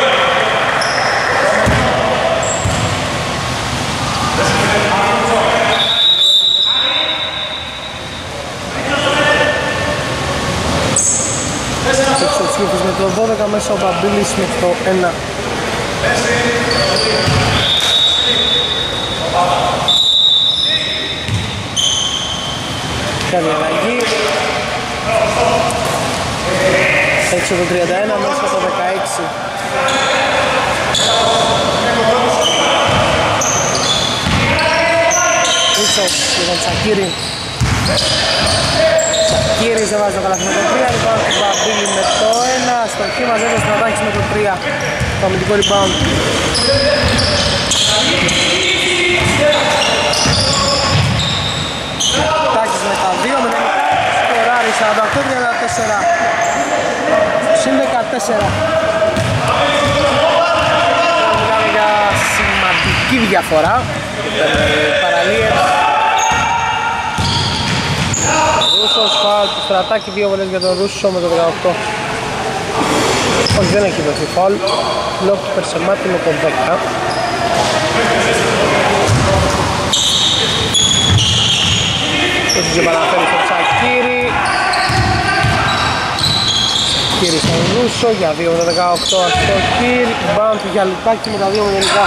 Τσιούφις με το 12 μέσα ο Μπαμπίλης με το 1. Κάνει αλλαγή. Έξω το 31 μέσα το 16. Ρίτσος για τον Τσακίρη. Τσακίρης έβαζε το καλάθι με το 3. Rebound του Μπαμπίλη με το 1. Στο χ μαζεύει ο Στρατάκης με το 3. Το αμυντικό rebound. Τάκης με τα 2 με τελικά. Σκοράρει 48-34. Συν 14. Μιλάμε για σημαντική διαφορά. Παραλίες. Ρούσος, φάουλ του Στρατάκη, 2 βολές για τον Ρούσο με το 18. Όχι, δεν έχει δοθεί φάουλ. Λόκ του Περσεμάτη με το 10. Έτσι και παραφέρει στο Τσακίρη. Τσακίρη στον Ρούσο για 2 με το 18. Στο Κίρ, μπαν του Γιαλουτάκη με τα 2 με τελικά.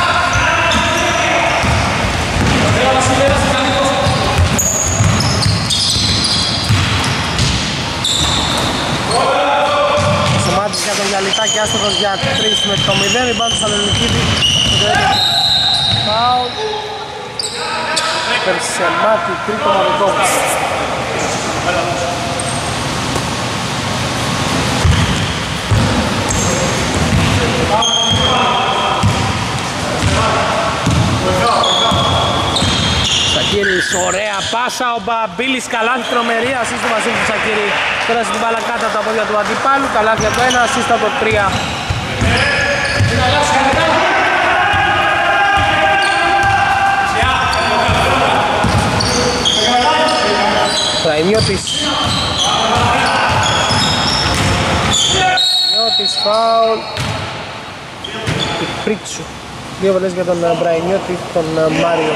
Σταμάτησε για τον Γιαλουτάκη, άστοχος για 3 με το 0. Μπαν του Σαλονικίδη. Φάουλ. Περσεμάτη, τρίτο μαρικό. Τσακίρης, ωραία πάσα, ο Μπαμπίλης, καλάθι, τρομερή ασίστ του Βασίλη του Τσακίρη. Πέρασε την μπάλα κάτω από τα πόδια του αντιπάλου, καλάθι από το 1, ασίστ από το 3. Τραϊνιώτης. Νιώτης, φάουλ. Πρίτσου. 2 βολές για τον Μπραϊνιώτη, τον Μάριο.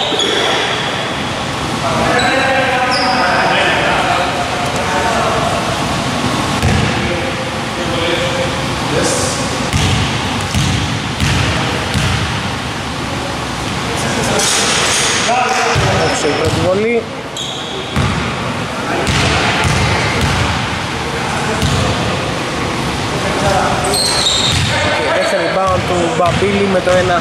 Έξω η πρώτη βολή. Δεύτερη rebound του Μπαμπίλη με το 1.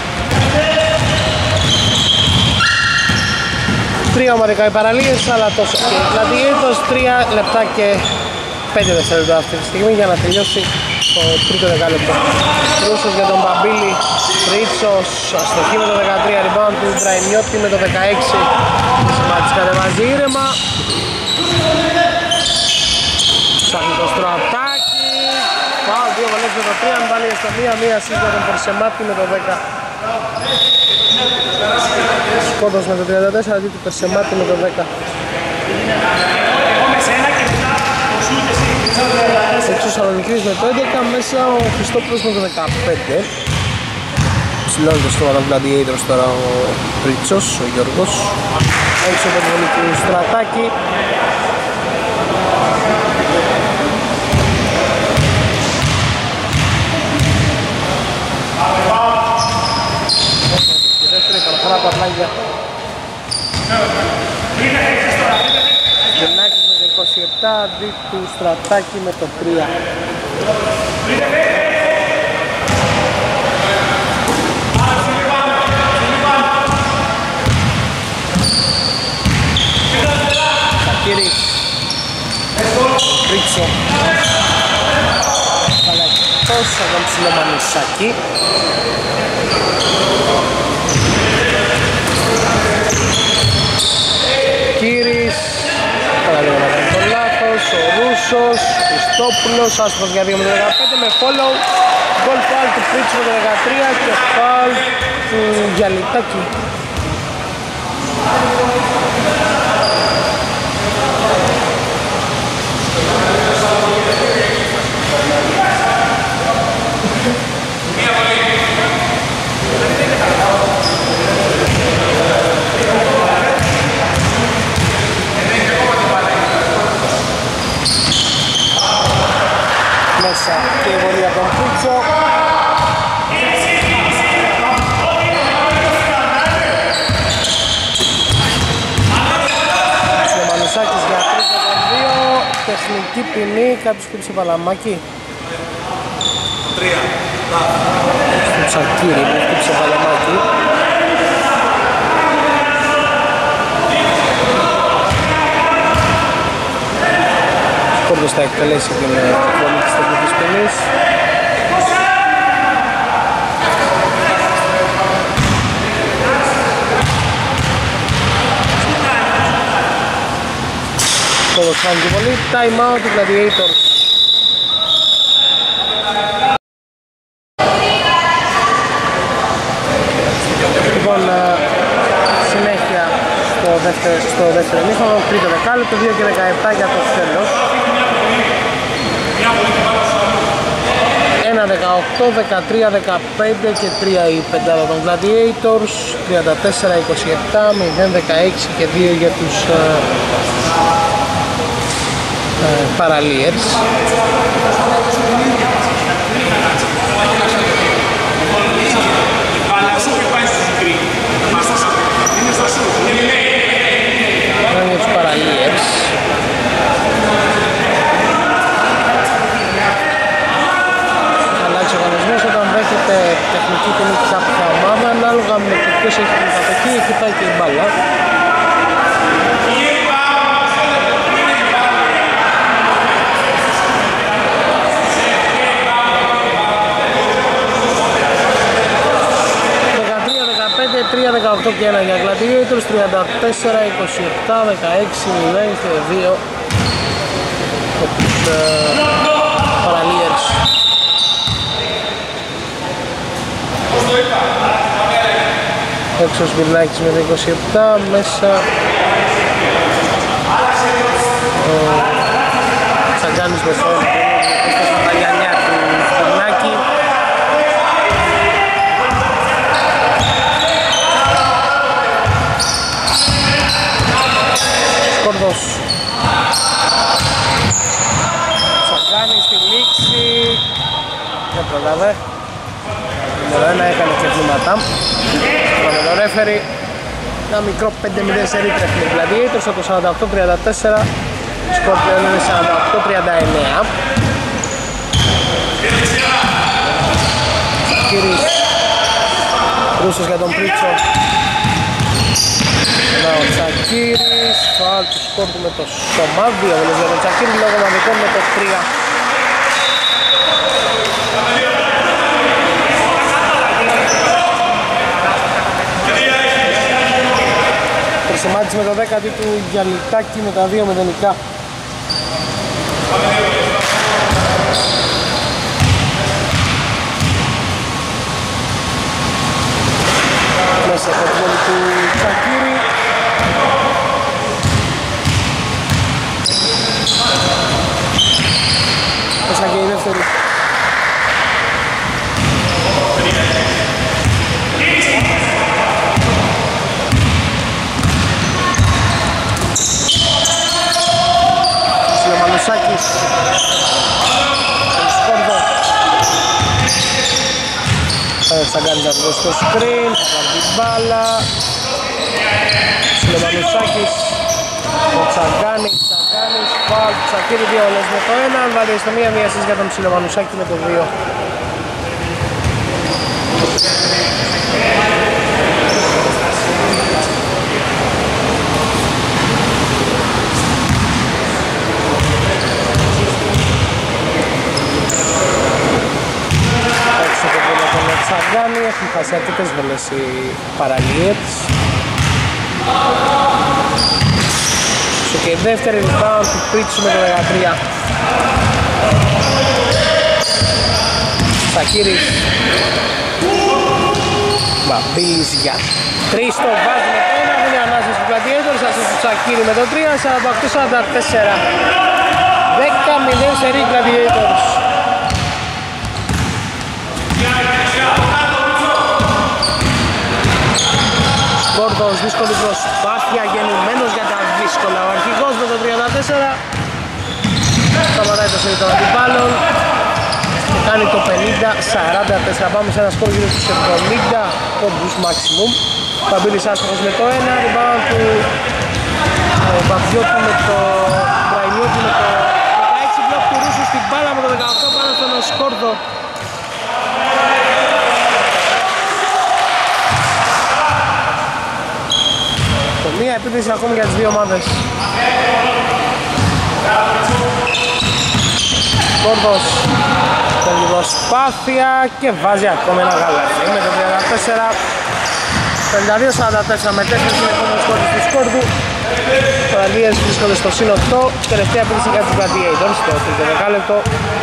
3 ομαδικά οι παραλίες, αλλά τόσο και οι Gladiators. 3 λεπτά και 5 δευτερόλεπτα αυτή τη στιγμή για να τελειώσει το τρίτο δεκάλεπτο. Ρούσος για τον Μπαμπίλη, Ρίτσος, αστοχή με το 13, rebound του Μπραϊνιώτη με το 16. Σημάτης κατεβάζει ήρεμα. Ψάχνει το Στρατάκη. Πάω 2 βολές με το 3, αν βάλει στο 1-1 σύν για τον Περσεμάτη με το 10. Σκότος με το 34, αντί του Περσεμάτη με το 10. Έξω Σαλονικίδης με το 11, μέσα ο Χριστόπουλος με το 15. Ψηλώνει το στόμα των Gladiators τώρα ο Πρίτσος, ο Γιώργος. Έξω από την βολή του Στρατάκη. Παραφορά από τα πλάγια. Γεννάκης με το 27, αντί του Στρατάκη με το 3. Σακύρης, Ρίτσο, Παλακικός, εδώ ψηλό Μανουσάκη. Χριστόπουλος, άστοχος για 2 με το 15 με follow. Γκολ φάουλ του Πρίτσου με το 13 και φάουλ του Γιαλιτάκη. Μέσα και η βολή από τον Πρίτσο. Μανουσάκης για 3-2, τεχνική ποινή, κάποιος χτύπησε παλαμάκι. 3. Στο Τσακίρι που χτύπησε παλαμάκι. Σκόρδος θα εκτελέσει την βολή της τεχνικής ποινής. Σκόρδος χάνει τη βολή, time out του Gladiators. Λοιπόν, συνέχεια στο δεύτερο ημίχρονο, τρίτο δεκάλεπτο, 2 και 17 για το τέλος. 1, 18, 13, 15 και 3 η πεντάδα των Gladiators, 34, 27, 0, 16 και 2 για τους Paraliers. Για τους Paraliers. Αλλάξει ο οργανισμός όταν δέχεται τεχνική ποινή κάποια ομάδα, ανάλογα με το ποιος έχει την κατοχή, εκεί πάει και η μπάλα. Τρία, 18 και 1 για Gladiators, 34, 27, 16, 0 και 2 από τους Paraliers. Έξω ο Σπυρνάκης με 27, μέσα ο Τσαγκάνης με φόλ, στα Παγιανιά του Σπυρνάκη. Σκόρδος Τσαγκάνη στη λήξη, δεν προλάβε. Νούμερο 1 έκανε και βήματα. Με το ρέφερι ένα μικρό 5-0 σερί τρέχει Gladiators από το 48-34. Σκορ πλέον είναι 48-39. Τσακίρης Ρούσος για τον Πρίτσο. Ο Τσακίρης, φάουλ του σκορ του με το σώμα, 2 βολές για τον Τσακίρη, λόγω μαδικών με το 3. Τρισιμάτης με το 10 του Γιαλιτάκη με τα 2 μηδενικά. Μέσα από την πόλη του Τσακίρη. Μέσα και η δεύτερη. Σιλομανουσάκης. Σκόρδο. Θα κάνει να βγει στο screen, θα κάνει την μπάλα. Σιλομανουσάκης. Ο Τσαγκάνης, φάουλ του Τσακίρη, 2 όλες με το 1. Βάλει στο 1-1 εσείς για τον Σιλομανουσάκη με το 2. Έξω το βόλο τον Τσαγκάνη, έχουν χάσει αρκετές βολές οι Paraliers. Και η δεύτερη rebound του Πρίτσου με το 13. Τσακίρης. Μπαμπίλης για 3, το βάζει με το 1, δίνει ανάσταση του Gladiators, ασίστ του Τσακίρη με το 3, 48-44. 10-0 σε ρί Gladiators. Σκόρδος, δύσκολη προσπάθεια, γεννημένος για τα δύσκολα. Ο αρχηγός με το 34 σταματάει το σύνδετο των αντιπάλων και κάνει το 50-44. Πάμε σε ένα σκορ γύρω στους 70 πόντους maximum. Παμπίλης άστοχος με το 1, rebound του Βαβιώτη με το Μπραϊνιώτη με το 16, μπλοκ του Ρούσου στην μπάλα με το 18 πάνω στον Σκόρδο. Μία επίθεση ακόμη για τις δύο ομάδες. Σκόρδος παίρνει προσπάθεια και βάζει ακόμη ένα γαλάζι με το 34. 52-44 με 4 είναι επόμενο σκορ του Σκόρδου. Το Gladiators βρίσκονται στο συν 8. Τελευταία επίθεση για τους Gladiators στο τρίτο δεκάλεπτο.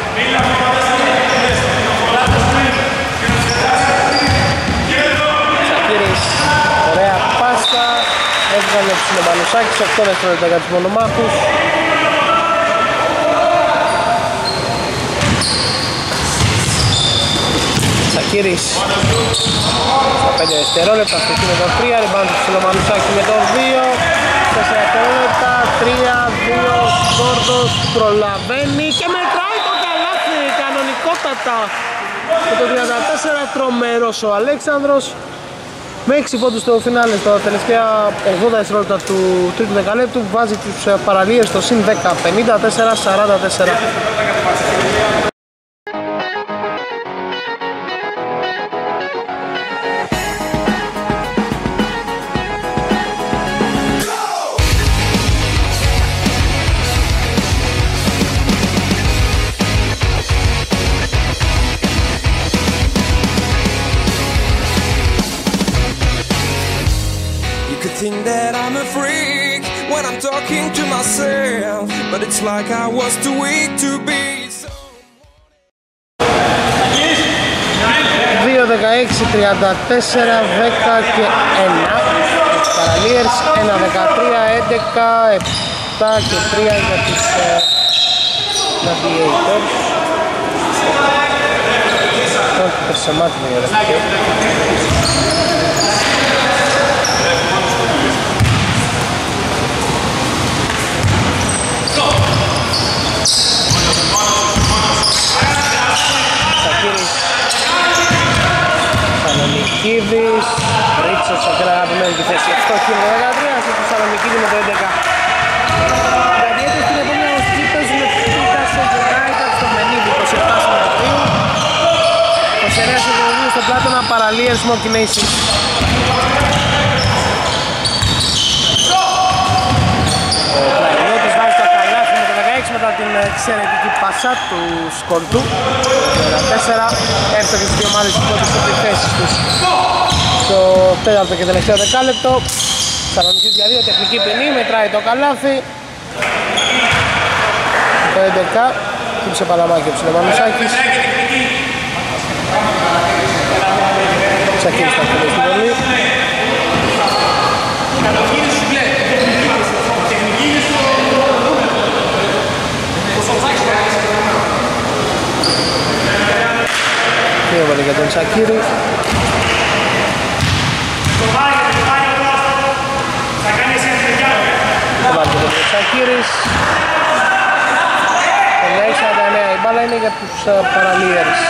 Τσακίρης, ωραία πάσα. Έβγαλε ο Ψιλομανουσάκης, 8 δευτερόλεπτα για τους μονομάχους. Τσακίρης στα 5 δευτερόλεπτα, στο με το 3, rebound του Ψιλομανουσάκη με το 2, 4 δευτερόλεπτα, 3-2, Σκόρδος προλαβαίνει και μετράει το καλάθι κανονικότατα. Με το 34 τρομερός ο Αλέξανδρος. Με 6 πόντους στο φινάλε, στα τελευταία 80 δευτερόλεπτα του τρίτου δεκαλέπτου, βάζει τους παραλίες στο συν 10, 54-44. Think that I'm a freak when I'm talking to myself, but it's like I was too weak to be so. 2, 16, 34, 10 και 1 τους Paraliers, 1, 13, 11, 7 και 3 για τους Gladiators. Όχι, περσεμάτι με γραφική. Σαλονικίδης, Ρίτσος σε την αγαπημένη τη θέση 8 και 13, σε το Σαλονικίδη με το 11. Gladiators στην επόμενη αγωνιστική παίζουν με Πίκασο United στο Μενίδη 27-43. 29-42 στο Πλάτωνα, Paraliers Smoky Nation. Ο Πλαϊνιώτης βάζει το καλάθι με το 16 μετά την εξαιρετική πασά του Σκορδού. 4 έφτασε στις δύο ομάδες τις πρώτες επιθέσεις τους στο τέταρτο και τελευταίο δεκάλεπτο. Σαλονικής για 2, τεχνική ποινή, μετράει το καλάθι. Το 11, χύψε παλαμάκι ο Ψιλομανουσάκης. Τσακίρης θα φύγει στην βολή. Δύο βολή για τον Τσακίρη. Το βάλει και τον Τσακίρης. 49 η μπάλα είναι για τους Paraliers.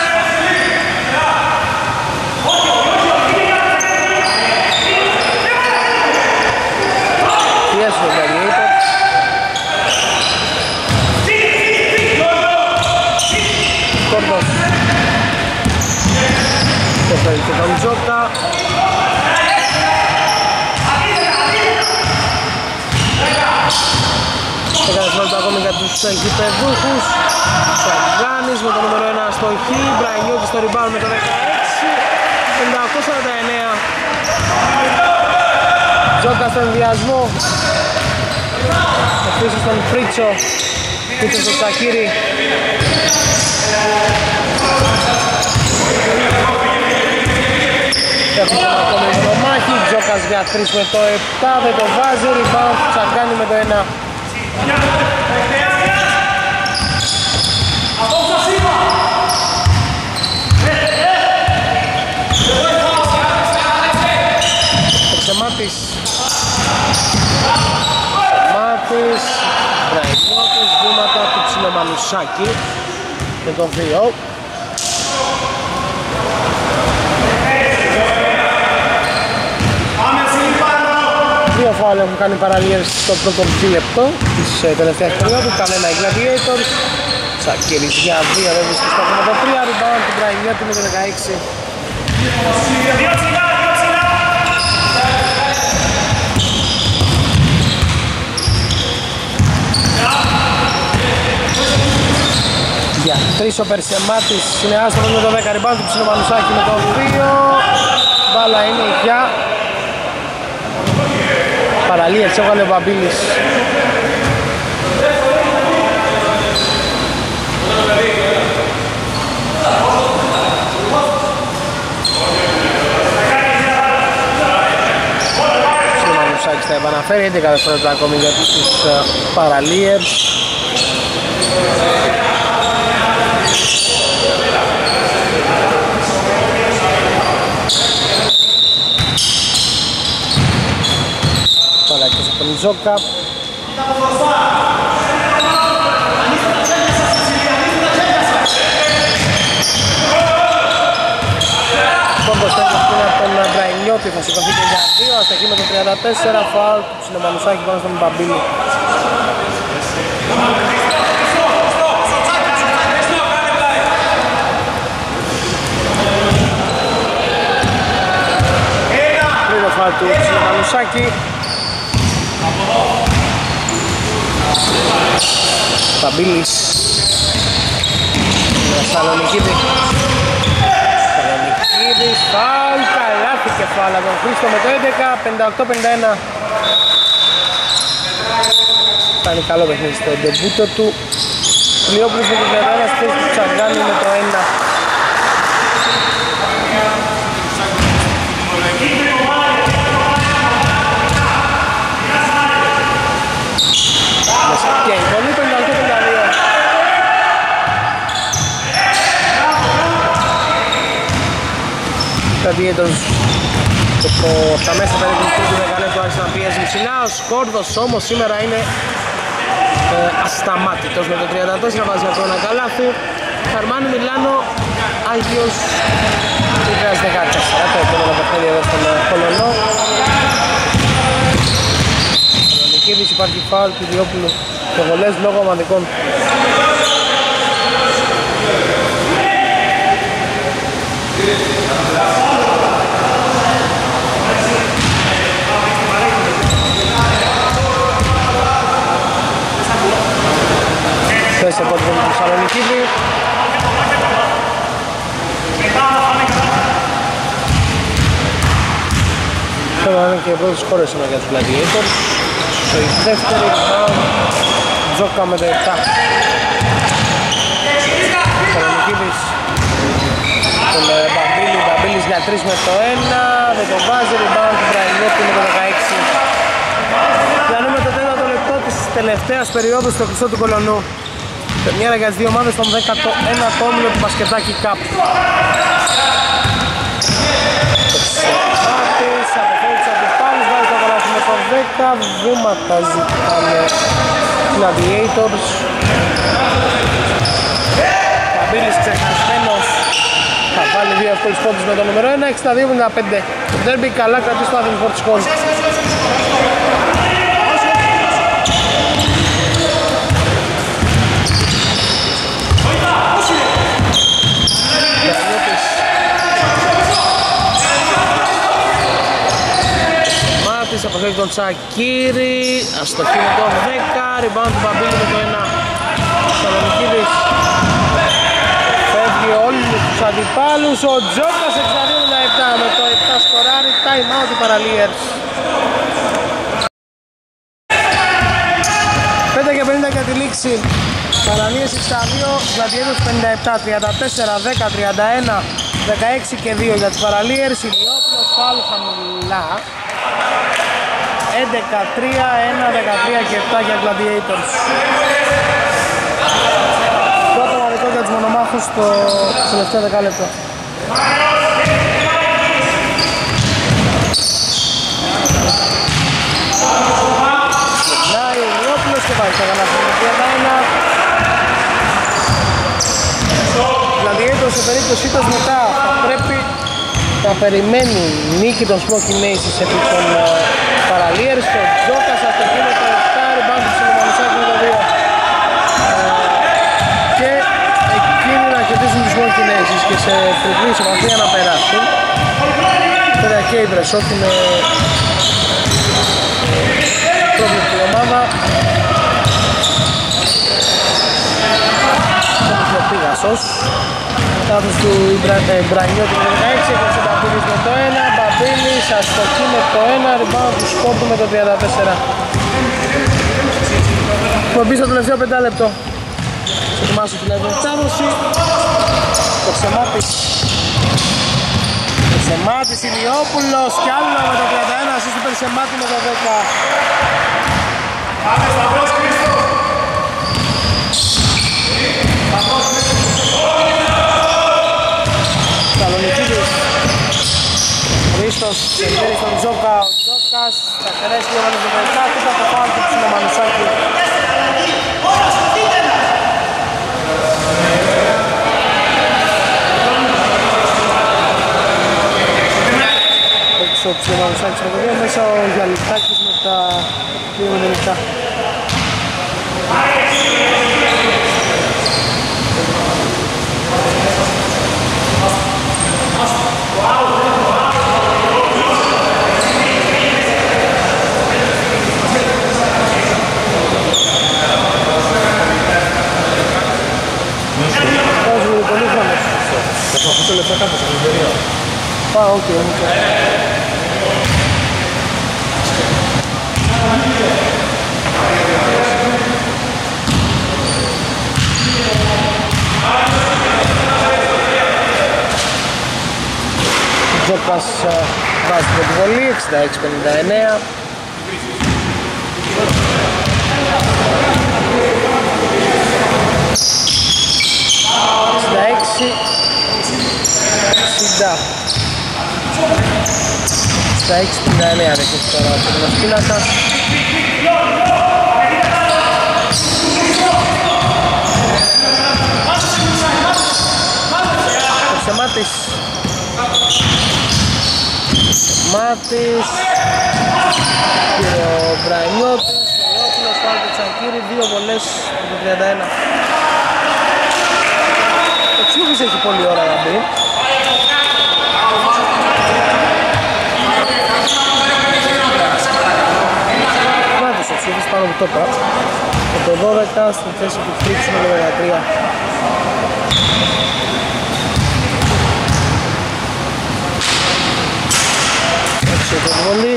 Πιέσουν τον Gladiators. Σκόρδος. Το φέρει και τον Τζόκα. Έκανε σβόλτα ακόμη για τους γηπεδούχους. Σαγκάνης με το νούμερο 1 στο Χ. Μπραϊνιώτης στο rebound με το 16. 58-49. Τζόκα στον ενδιασμό. Επίσης τον Φρίτσο. Κούτσος στο Τσακίρι. Έχουν τον ακόμη μονομάχη, Τζόκας για 3 με το 7, δεν το βάζει, rebound, Τσαγκάνι με το 1. Μάτης, Βραϊνιώτης, βήματα του Ψιλομανουσάκη με τον 2. Δύο φάουλ έχουν κάνει παραλίες στο πρώτο λεπτό της τελευταίας περίοδου, κανένα οι Gladiators. Τσακίρης για 2, δεν βρίσκει στο 3, rebound του Βραϊνιώτη με το 16. Για 3 ο Περσεμάτης είναι άστοχος με το 10, rebound του Ψιλομανουσάκη με το 2. Μπάλα είναι για παραλίες, έβγαλε ο Μπαμπίλης. Ψιλομανουσάκης θα επαναφέρει, 11 δευτερόλεπτα ακόμη για τους παραλίες. Παλάκες από τον Τζόκα. Πόντος τέχνος είναι από τον Βραϊνιώτη, θα σηκωθεί και για 2, αστοχή με το 34, φάουλ του Ψιλομανουσάκη πάνω στον Μπαμπίλη. Τρίτο φάουλ του Ψιλομανουσάκη. Μπαμπίλης. Σαλονικίδη. Σαλονικίδης, φάουλ, καλάθι και φάουλ από τον Χρήστο με το 11, 58-51. Κάνει καλό παιχνίδι στο ντεμπούτο του. Λιόπουλος με το 31, στη θέση του Τσαγκάνη με το 1. Και η γονή 58-52. Gladiators στα μέσα περίπου του δεκαλέπτου άρχισε να πιέζει ψηλά. Ο Σκόρδος όμως σήμερα είναι ασταμάτητος με το 34, βάζει αυτό ένα καλάθι. Χαρμάνου Μιλάνο, Άγιος 2014. Το επόμενο παιχνίδι εδώ στον Κολονό. Νικίδης, υπάρχει φάουλ του Διόπουλου και βολές λόγω ομαδικών. Θέση από τον Σαλονικίδη. Τώρα είναι και οι πρώτες χώρες για τους Gladiators. Στο δεύτερο Τζόκα με το 7. Σαλονικίδης τον Μπαμπίλη, Μπαμπίλης για 3 με το 1. Δεν το βάζει, rebound του Βραϊνιώτη με το 16. Διανύουμε το τέταρτο λεπτό της τελευταίας περίοδου στο κλειστό του Κολονού. Πρεμιέρα για τις δύο ομάδες στον 19ο όμιλο του Μπασκετάκι Cup. Εξαιράτης, αποφέρει τους αντιπάλους, βάζει το καλάθι με το 10, βήματα ζητάνε Gladiators. Καμπίλης ξεχασμένος, θα βάλει δύο εύκολους πόντους με το νούμερο 1, 62-55. Το ντέρμπι καλά κρατεί στο Athens Sports Hall. Αποφεύγει τον Τσακίρη, αστοχή με το 10, rebound του Μπαμπίλη με το 1. Σαλονικίδης φεύγει όλους τους αντιπάλους, ο Τζόκας 62-97 με το 7 σκοράρει, time out οι παραλίες. 5 και 50 για τη λήξη Παραλίες 62, Gladiators 57, 34, 10, 31, 16 και 2 για τους Παραλίες. Ηλιόπουλος φάουλ χαμηλά. 11, 3, 1, 13 και 7 για Gladiators. Πρώτο μαδικό για τους μονομάχους στο τελευταίο δεκάλεπτο. Ξεκινάει ο Ηλιόπουλος και πάει στα γαλάζια 31. Gladiators σε περίπτωση ήττας μετά θα πρέπει να περιμένει νίκη των Smoky Aces επί των Παραλίες. Ο Τζόκας από εκείνο το 7, rebound του Σιλομανουσάκη με το 2. Και εκείνοι να κερδίσουν τους Smoky Aces και σε τριπλή ισοπαλία να περάσουν. Τώρα και η Βρεσόφ είναι πρόβλεπτη ομάδα. Ο Πίγασος. Κάτω του Μπρανιώτη με το 16, έκοψε Μπαμπίλης με το 1, Μπαμπίλης αστοχή με το 1, rebound του Σκόπου με το 34. Έχουμε μπει στο τελευταίο 5 λεπτό. Σε ετοιμάσου τη live μετάδοση. Το Ξεμάτης Ηλιόπουλος κι άλλο με το 31, ασίστ του Περσεμάτη με το 10. Σαλονικίδης Χρήστος σερβίρει στον Τζόκα, ο Τζόκας θα περάσει λίγο με το δεκά, κοίτα το φάουλ του Ψιλομανουσάκη. Έξω ο Ψιλομανουσάκης με το 2, μέσα ο Γιαλιστάκης με τα 2 λεπτά. Αυτό λεπτά κάτω στην εταιρεία. Οκ. Ο Τζόκας βάζει την επιβολή, 66-59. Στα 6-59 δέχεται τώρα ο Τσεκνοσπίνακας. Ο Ξεμάτης και ο Μπρανιώτης, ο Ιόπουλος, πάλι το Τσακίρι, 2 βολές από το 31. Ο Τσιούβης έχει πολλή ώρα να μπει. Μάτως ο Τσιούβης πάνω από το top. Με το 12 στη θέση του Φρίξου με το 13. Έξω το βολή.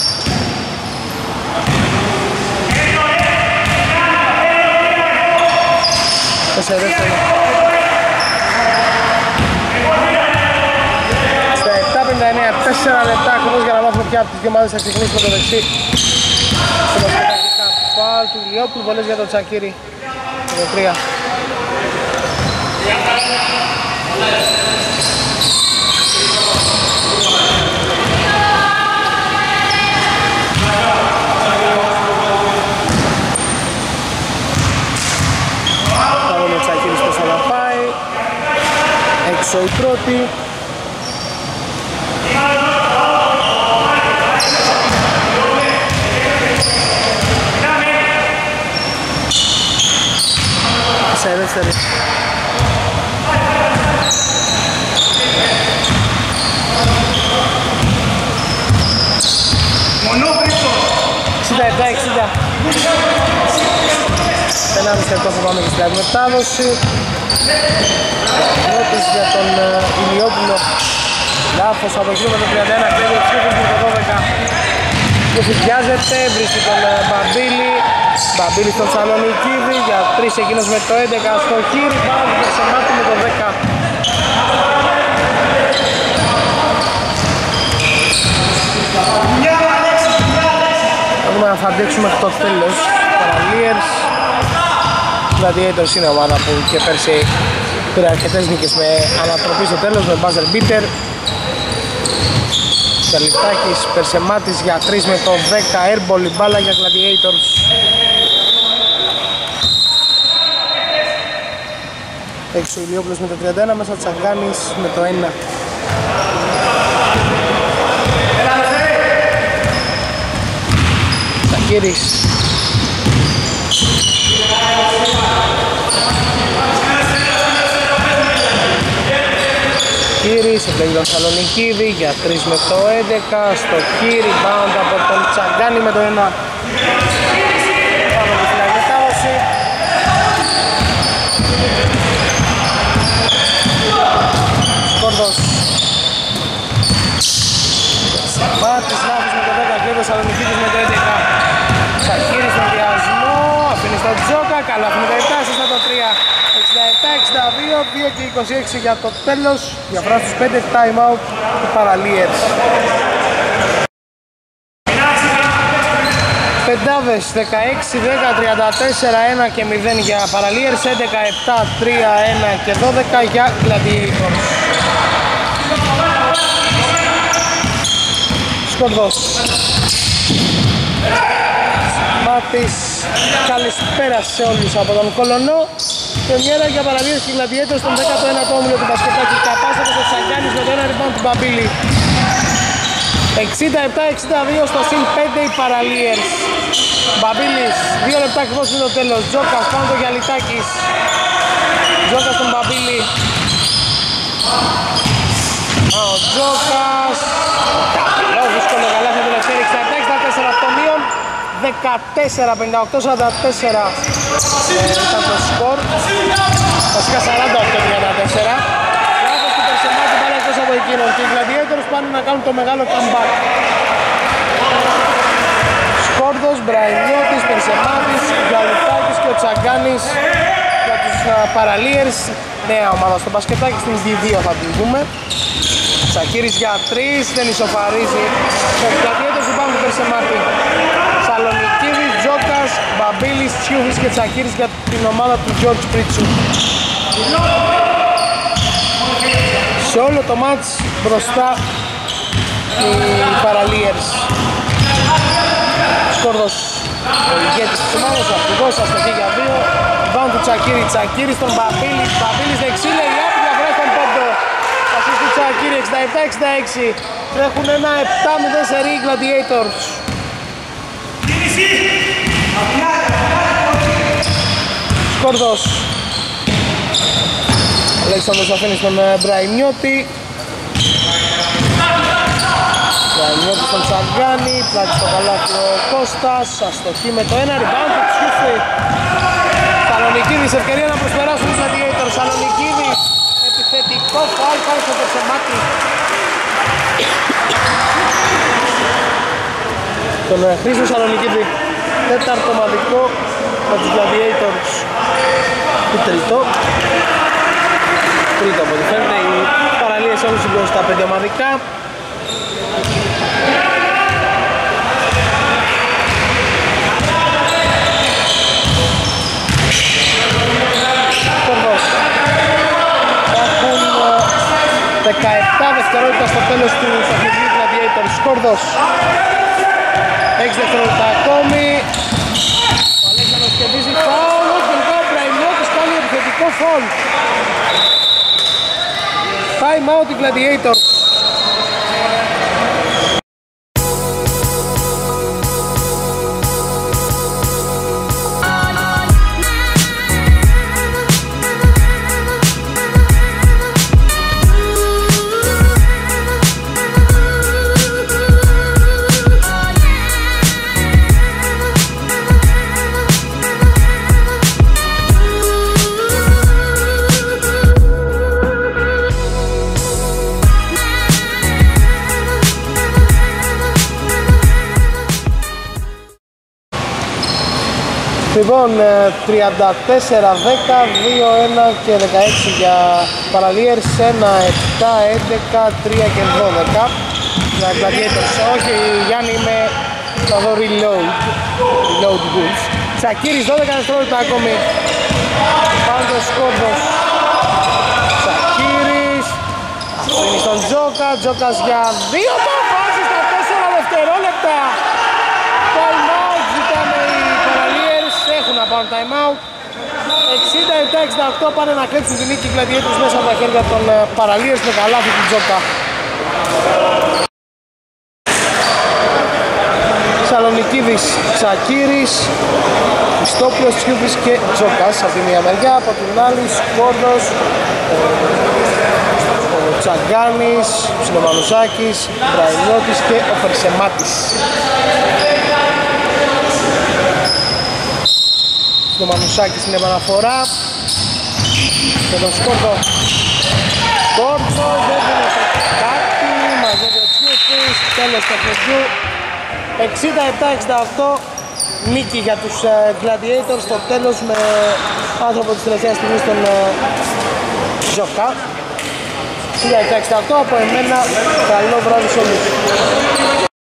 Τέσσερα δεύτερα. Στα 7.59, 4 λεπτά ακριβώς για να μάθουμε ποια από τις δύο ομάδες θα ξεκινήσει με το δεξί. Φάουλ του Ηλιόπουλου, βολές για τον Τσακίρι. Το 3. Πάμε ο Τσακίρις πώς θα να πάει. Έξω η πρώτη. Σε δεύτερη. Μονόπληκτος 67-60. Πέναμε σε αυτό θα πάμε και στην άλλη μετάδοση. Νότης για τον Ηλιόπουλο. Λάθος από εκεί με το 31, κλέβει ο Τσίπης με το 12. Που φυτιάζεται, βρίσκει τον Μπαμπίλη. Μπαμπίλης στον Σαλονικίδη για 3 εκείνος με το 11 στο χείρι, πάνω το Περσεμάτη με το 10. Θα δούμε αν θα αντέξουμε μέχρι το τέλος. Paraliers, Gladiators είναι ομάδα που και πέρσι πήρε αρκετές νίκες με ανατροπή στο τέλος, με buzzer beater. Σαλιτάκης, Περσεμάτης για 3 με το 10, airball η μπάλα για Gladiators. Έξω ο Ηλιόπουλος με το 31, μέσα Τσαγκάνης με το 1. Τσακίρης. Κύρις, επλέγει τον Σαλονικίδη για 3 με το 11, στο Κύρι, bound από τον Τσαγκάνη με το 1. Πάμε στην αγετάδοση. Σκόρδος. Σαμάτης, Ναύης με το 10, κλέβει ο Σαλονικίδης με το 11. Τσακίρης με διασμό, αφήνει στον Τζόκα, καλά με το 7, στα το 3. 67-62, 2 και 26 για το τέλος. Διαφορά στους 5, time out του Paraliers. Πεντάδες 16-10, 34, 1 και 0 για Paraliers, 11, 7, 3, 1 και 12 για Gladiators. Σκορδός. Μάτης, καλησπέρα σε όλους από τον Κολονό. Πρεμιέρα για Paraliers και Gladiators στον 19ο όμιλο του μπασκετάκι. Καπάσατος ο Τσαγκάνης με το 1 rebound του Μπαμπίλη. 67-62 στο συν 5 οι Paraliers. Μπαμπίλης, 2 λεπτά ακριβώς είναι το τέλος. Τζόκας πάνω το Γιαλιτάκης. Τζόκας τον Μπαμπίλη. Ο Τζόκας. Καπηλός, δύσκολο καλάθι του τελευταίου. 67-64 το μείον. 14-58-44 ήταν το σκορ. Βασικά 48-34. Λάθος του Περσεμάτη, πάλι εκτός από εκείνον. Και οι Gladiators πάνε να κάνουν το μεγάλο comeback. Σκόρδος, Μπραϊνιώτης, Περσεμάτης, Γιαλουτάκης και ο Τσαγκάνης για τους Paraliers. Νέα ομάδα στο μπασκετάκι, στην D2 θα την δούμε. Τσακίρης για 3, δεν ισοφαρίζει. Και οι Gladiators του πάνω του Περσεμάτη. Σαλονικίδης, Τζόκας, Μπαμπίλης, Τσιούβης και Τσακίρης για την ομάδα του Γιώργου Πρίτσου. Σε όλο το μάτς μπροστά οι Paraliers. Σκόρδος, ο ηγέτης της ομάδας, ο αρχηγός, αστοχή για 2. Βάουν του Τσακίρη, Τσακίρης τον Μπαμπίλη, Μπαμπίλης δεξί, λέει άπη διαφορά στον πόντο. Ασύς του Τσακίρη, 67-66. Τρέχουν ένα 7-0 σερί Gladiators. Σκόρδος. Αλέξανδρος αφήνει στον Μπραϊνιώτη. Μπραϊνιώτη στον Τσαγκάνη. Πλάτη στο καλάθι ο Κώστας. Αστοχή με το 1. Rebound του Τσιούφη. Σαλονικίδης, ευκαιρία να προσπεράσουν τους Gladiators. Σαλονικίδης, επιθετικό φάουλ πάνω στο Περσεμάτη. Τον Χρήστο Σαλονικίδη. Τέταρτο ομαδικό με τους Gladiators. Τρίτο από ό,τι φαίνεται. Οι Paraliers όλους συμπληρώνουν στα 5 ομαδικά. Σκορδός. Έχουν 17 δευτερόλεπτα στο τέλος του παιχνιδιού Gladiators. Σκορδός. 6 δευτερόλεπτα ακόμη. Ο Αλέξανδρος κερδίζει φάουλ. Τελικά ο Μπραϊνιώτης κάνει επιθετικό φάουλ. Time out οι Gladiators. Λοιπόν, 34, 10, 2, 1 και 16 για Paraliers, 1, 7, 11, 3 και 12 για Gladiators. Όχι Γιάννη, θα δω reload goods. Τσακίρης, 12 δευτερόλεπτα ακόμη. Πάντως Σκόρδος. Τσακίρης αφήνει στον Τζόκα, Τζόκας για 2, το βάζει στα 4 δευτερόλεπτα. Time out ζητάνε οι Paraliers, έχουν να πάρουν time out. 67-68 πάνε να κλέψουν την νίκη Gladiators μέσα από τα χέρια των Paraliers με καλάθι του Τζόκα. Σαλονικίδης, Τσακίρης, Χριστόπουλος, Τσιούβης και Τζόκας από τη μία μεριά, από την άλλη Σκόρδος, ο Τσαγκάνης, ο Συνομανουσάκης, ο Μπραϊνιώτης και ο Περσεμάτης. Συνομανουσάκης στην επαναφορά και τον Σκόρδο. Σκόρδος δεν δίνεται κάτι, μαζεύει ο Τσιούβης, τέλος του παιχνιδιού. 67-68 νίκη για τους Gladiators στο τέλος με άνθρωπο της τελευταίας στιγμής τον Ζόκα. 67-68 από εμένα, καλό βράδυ σε όλους.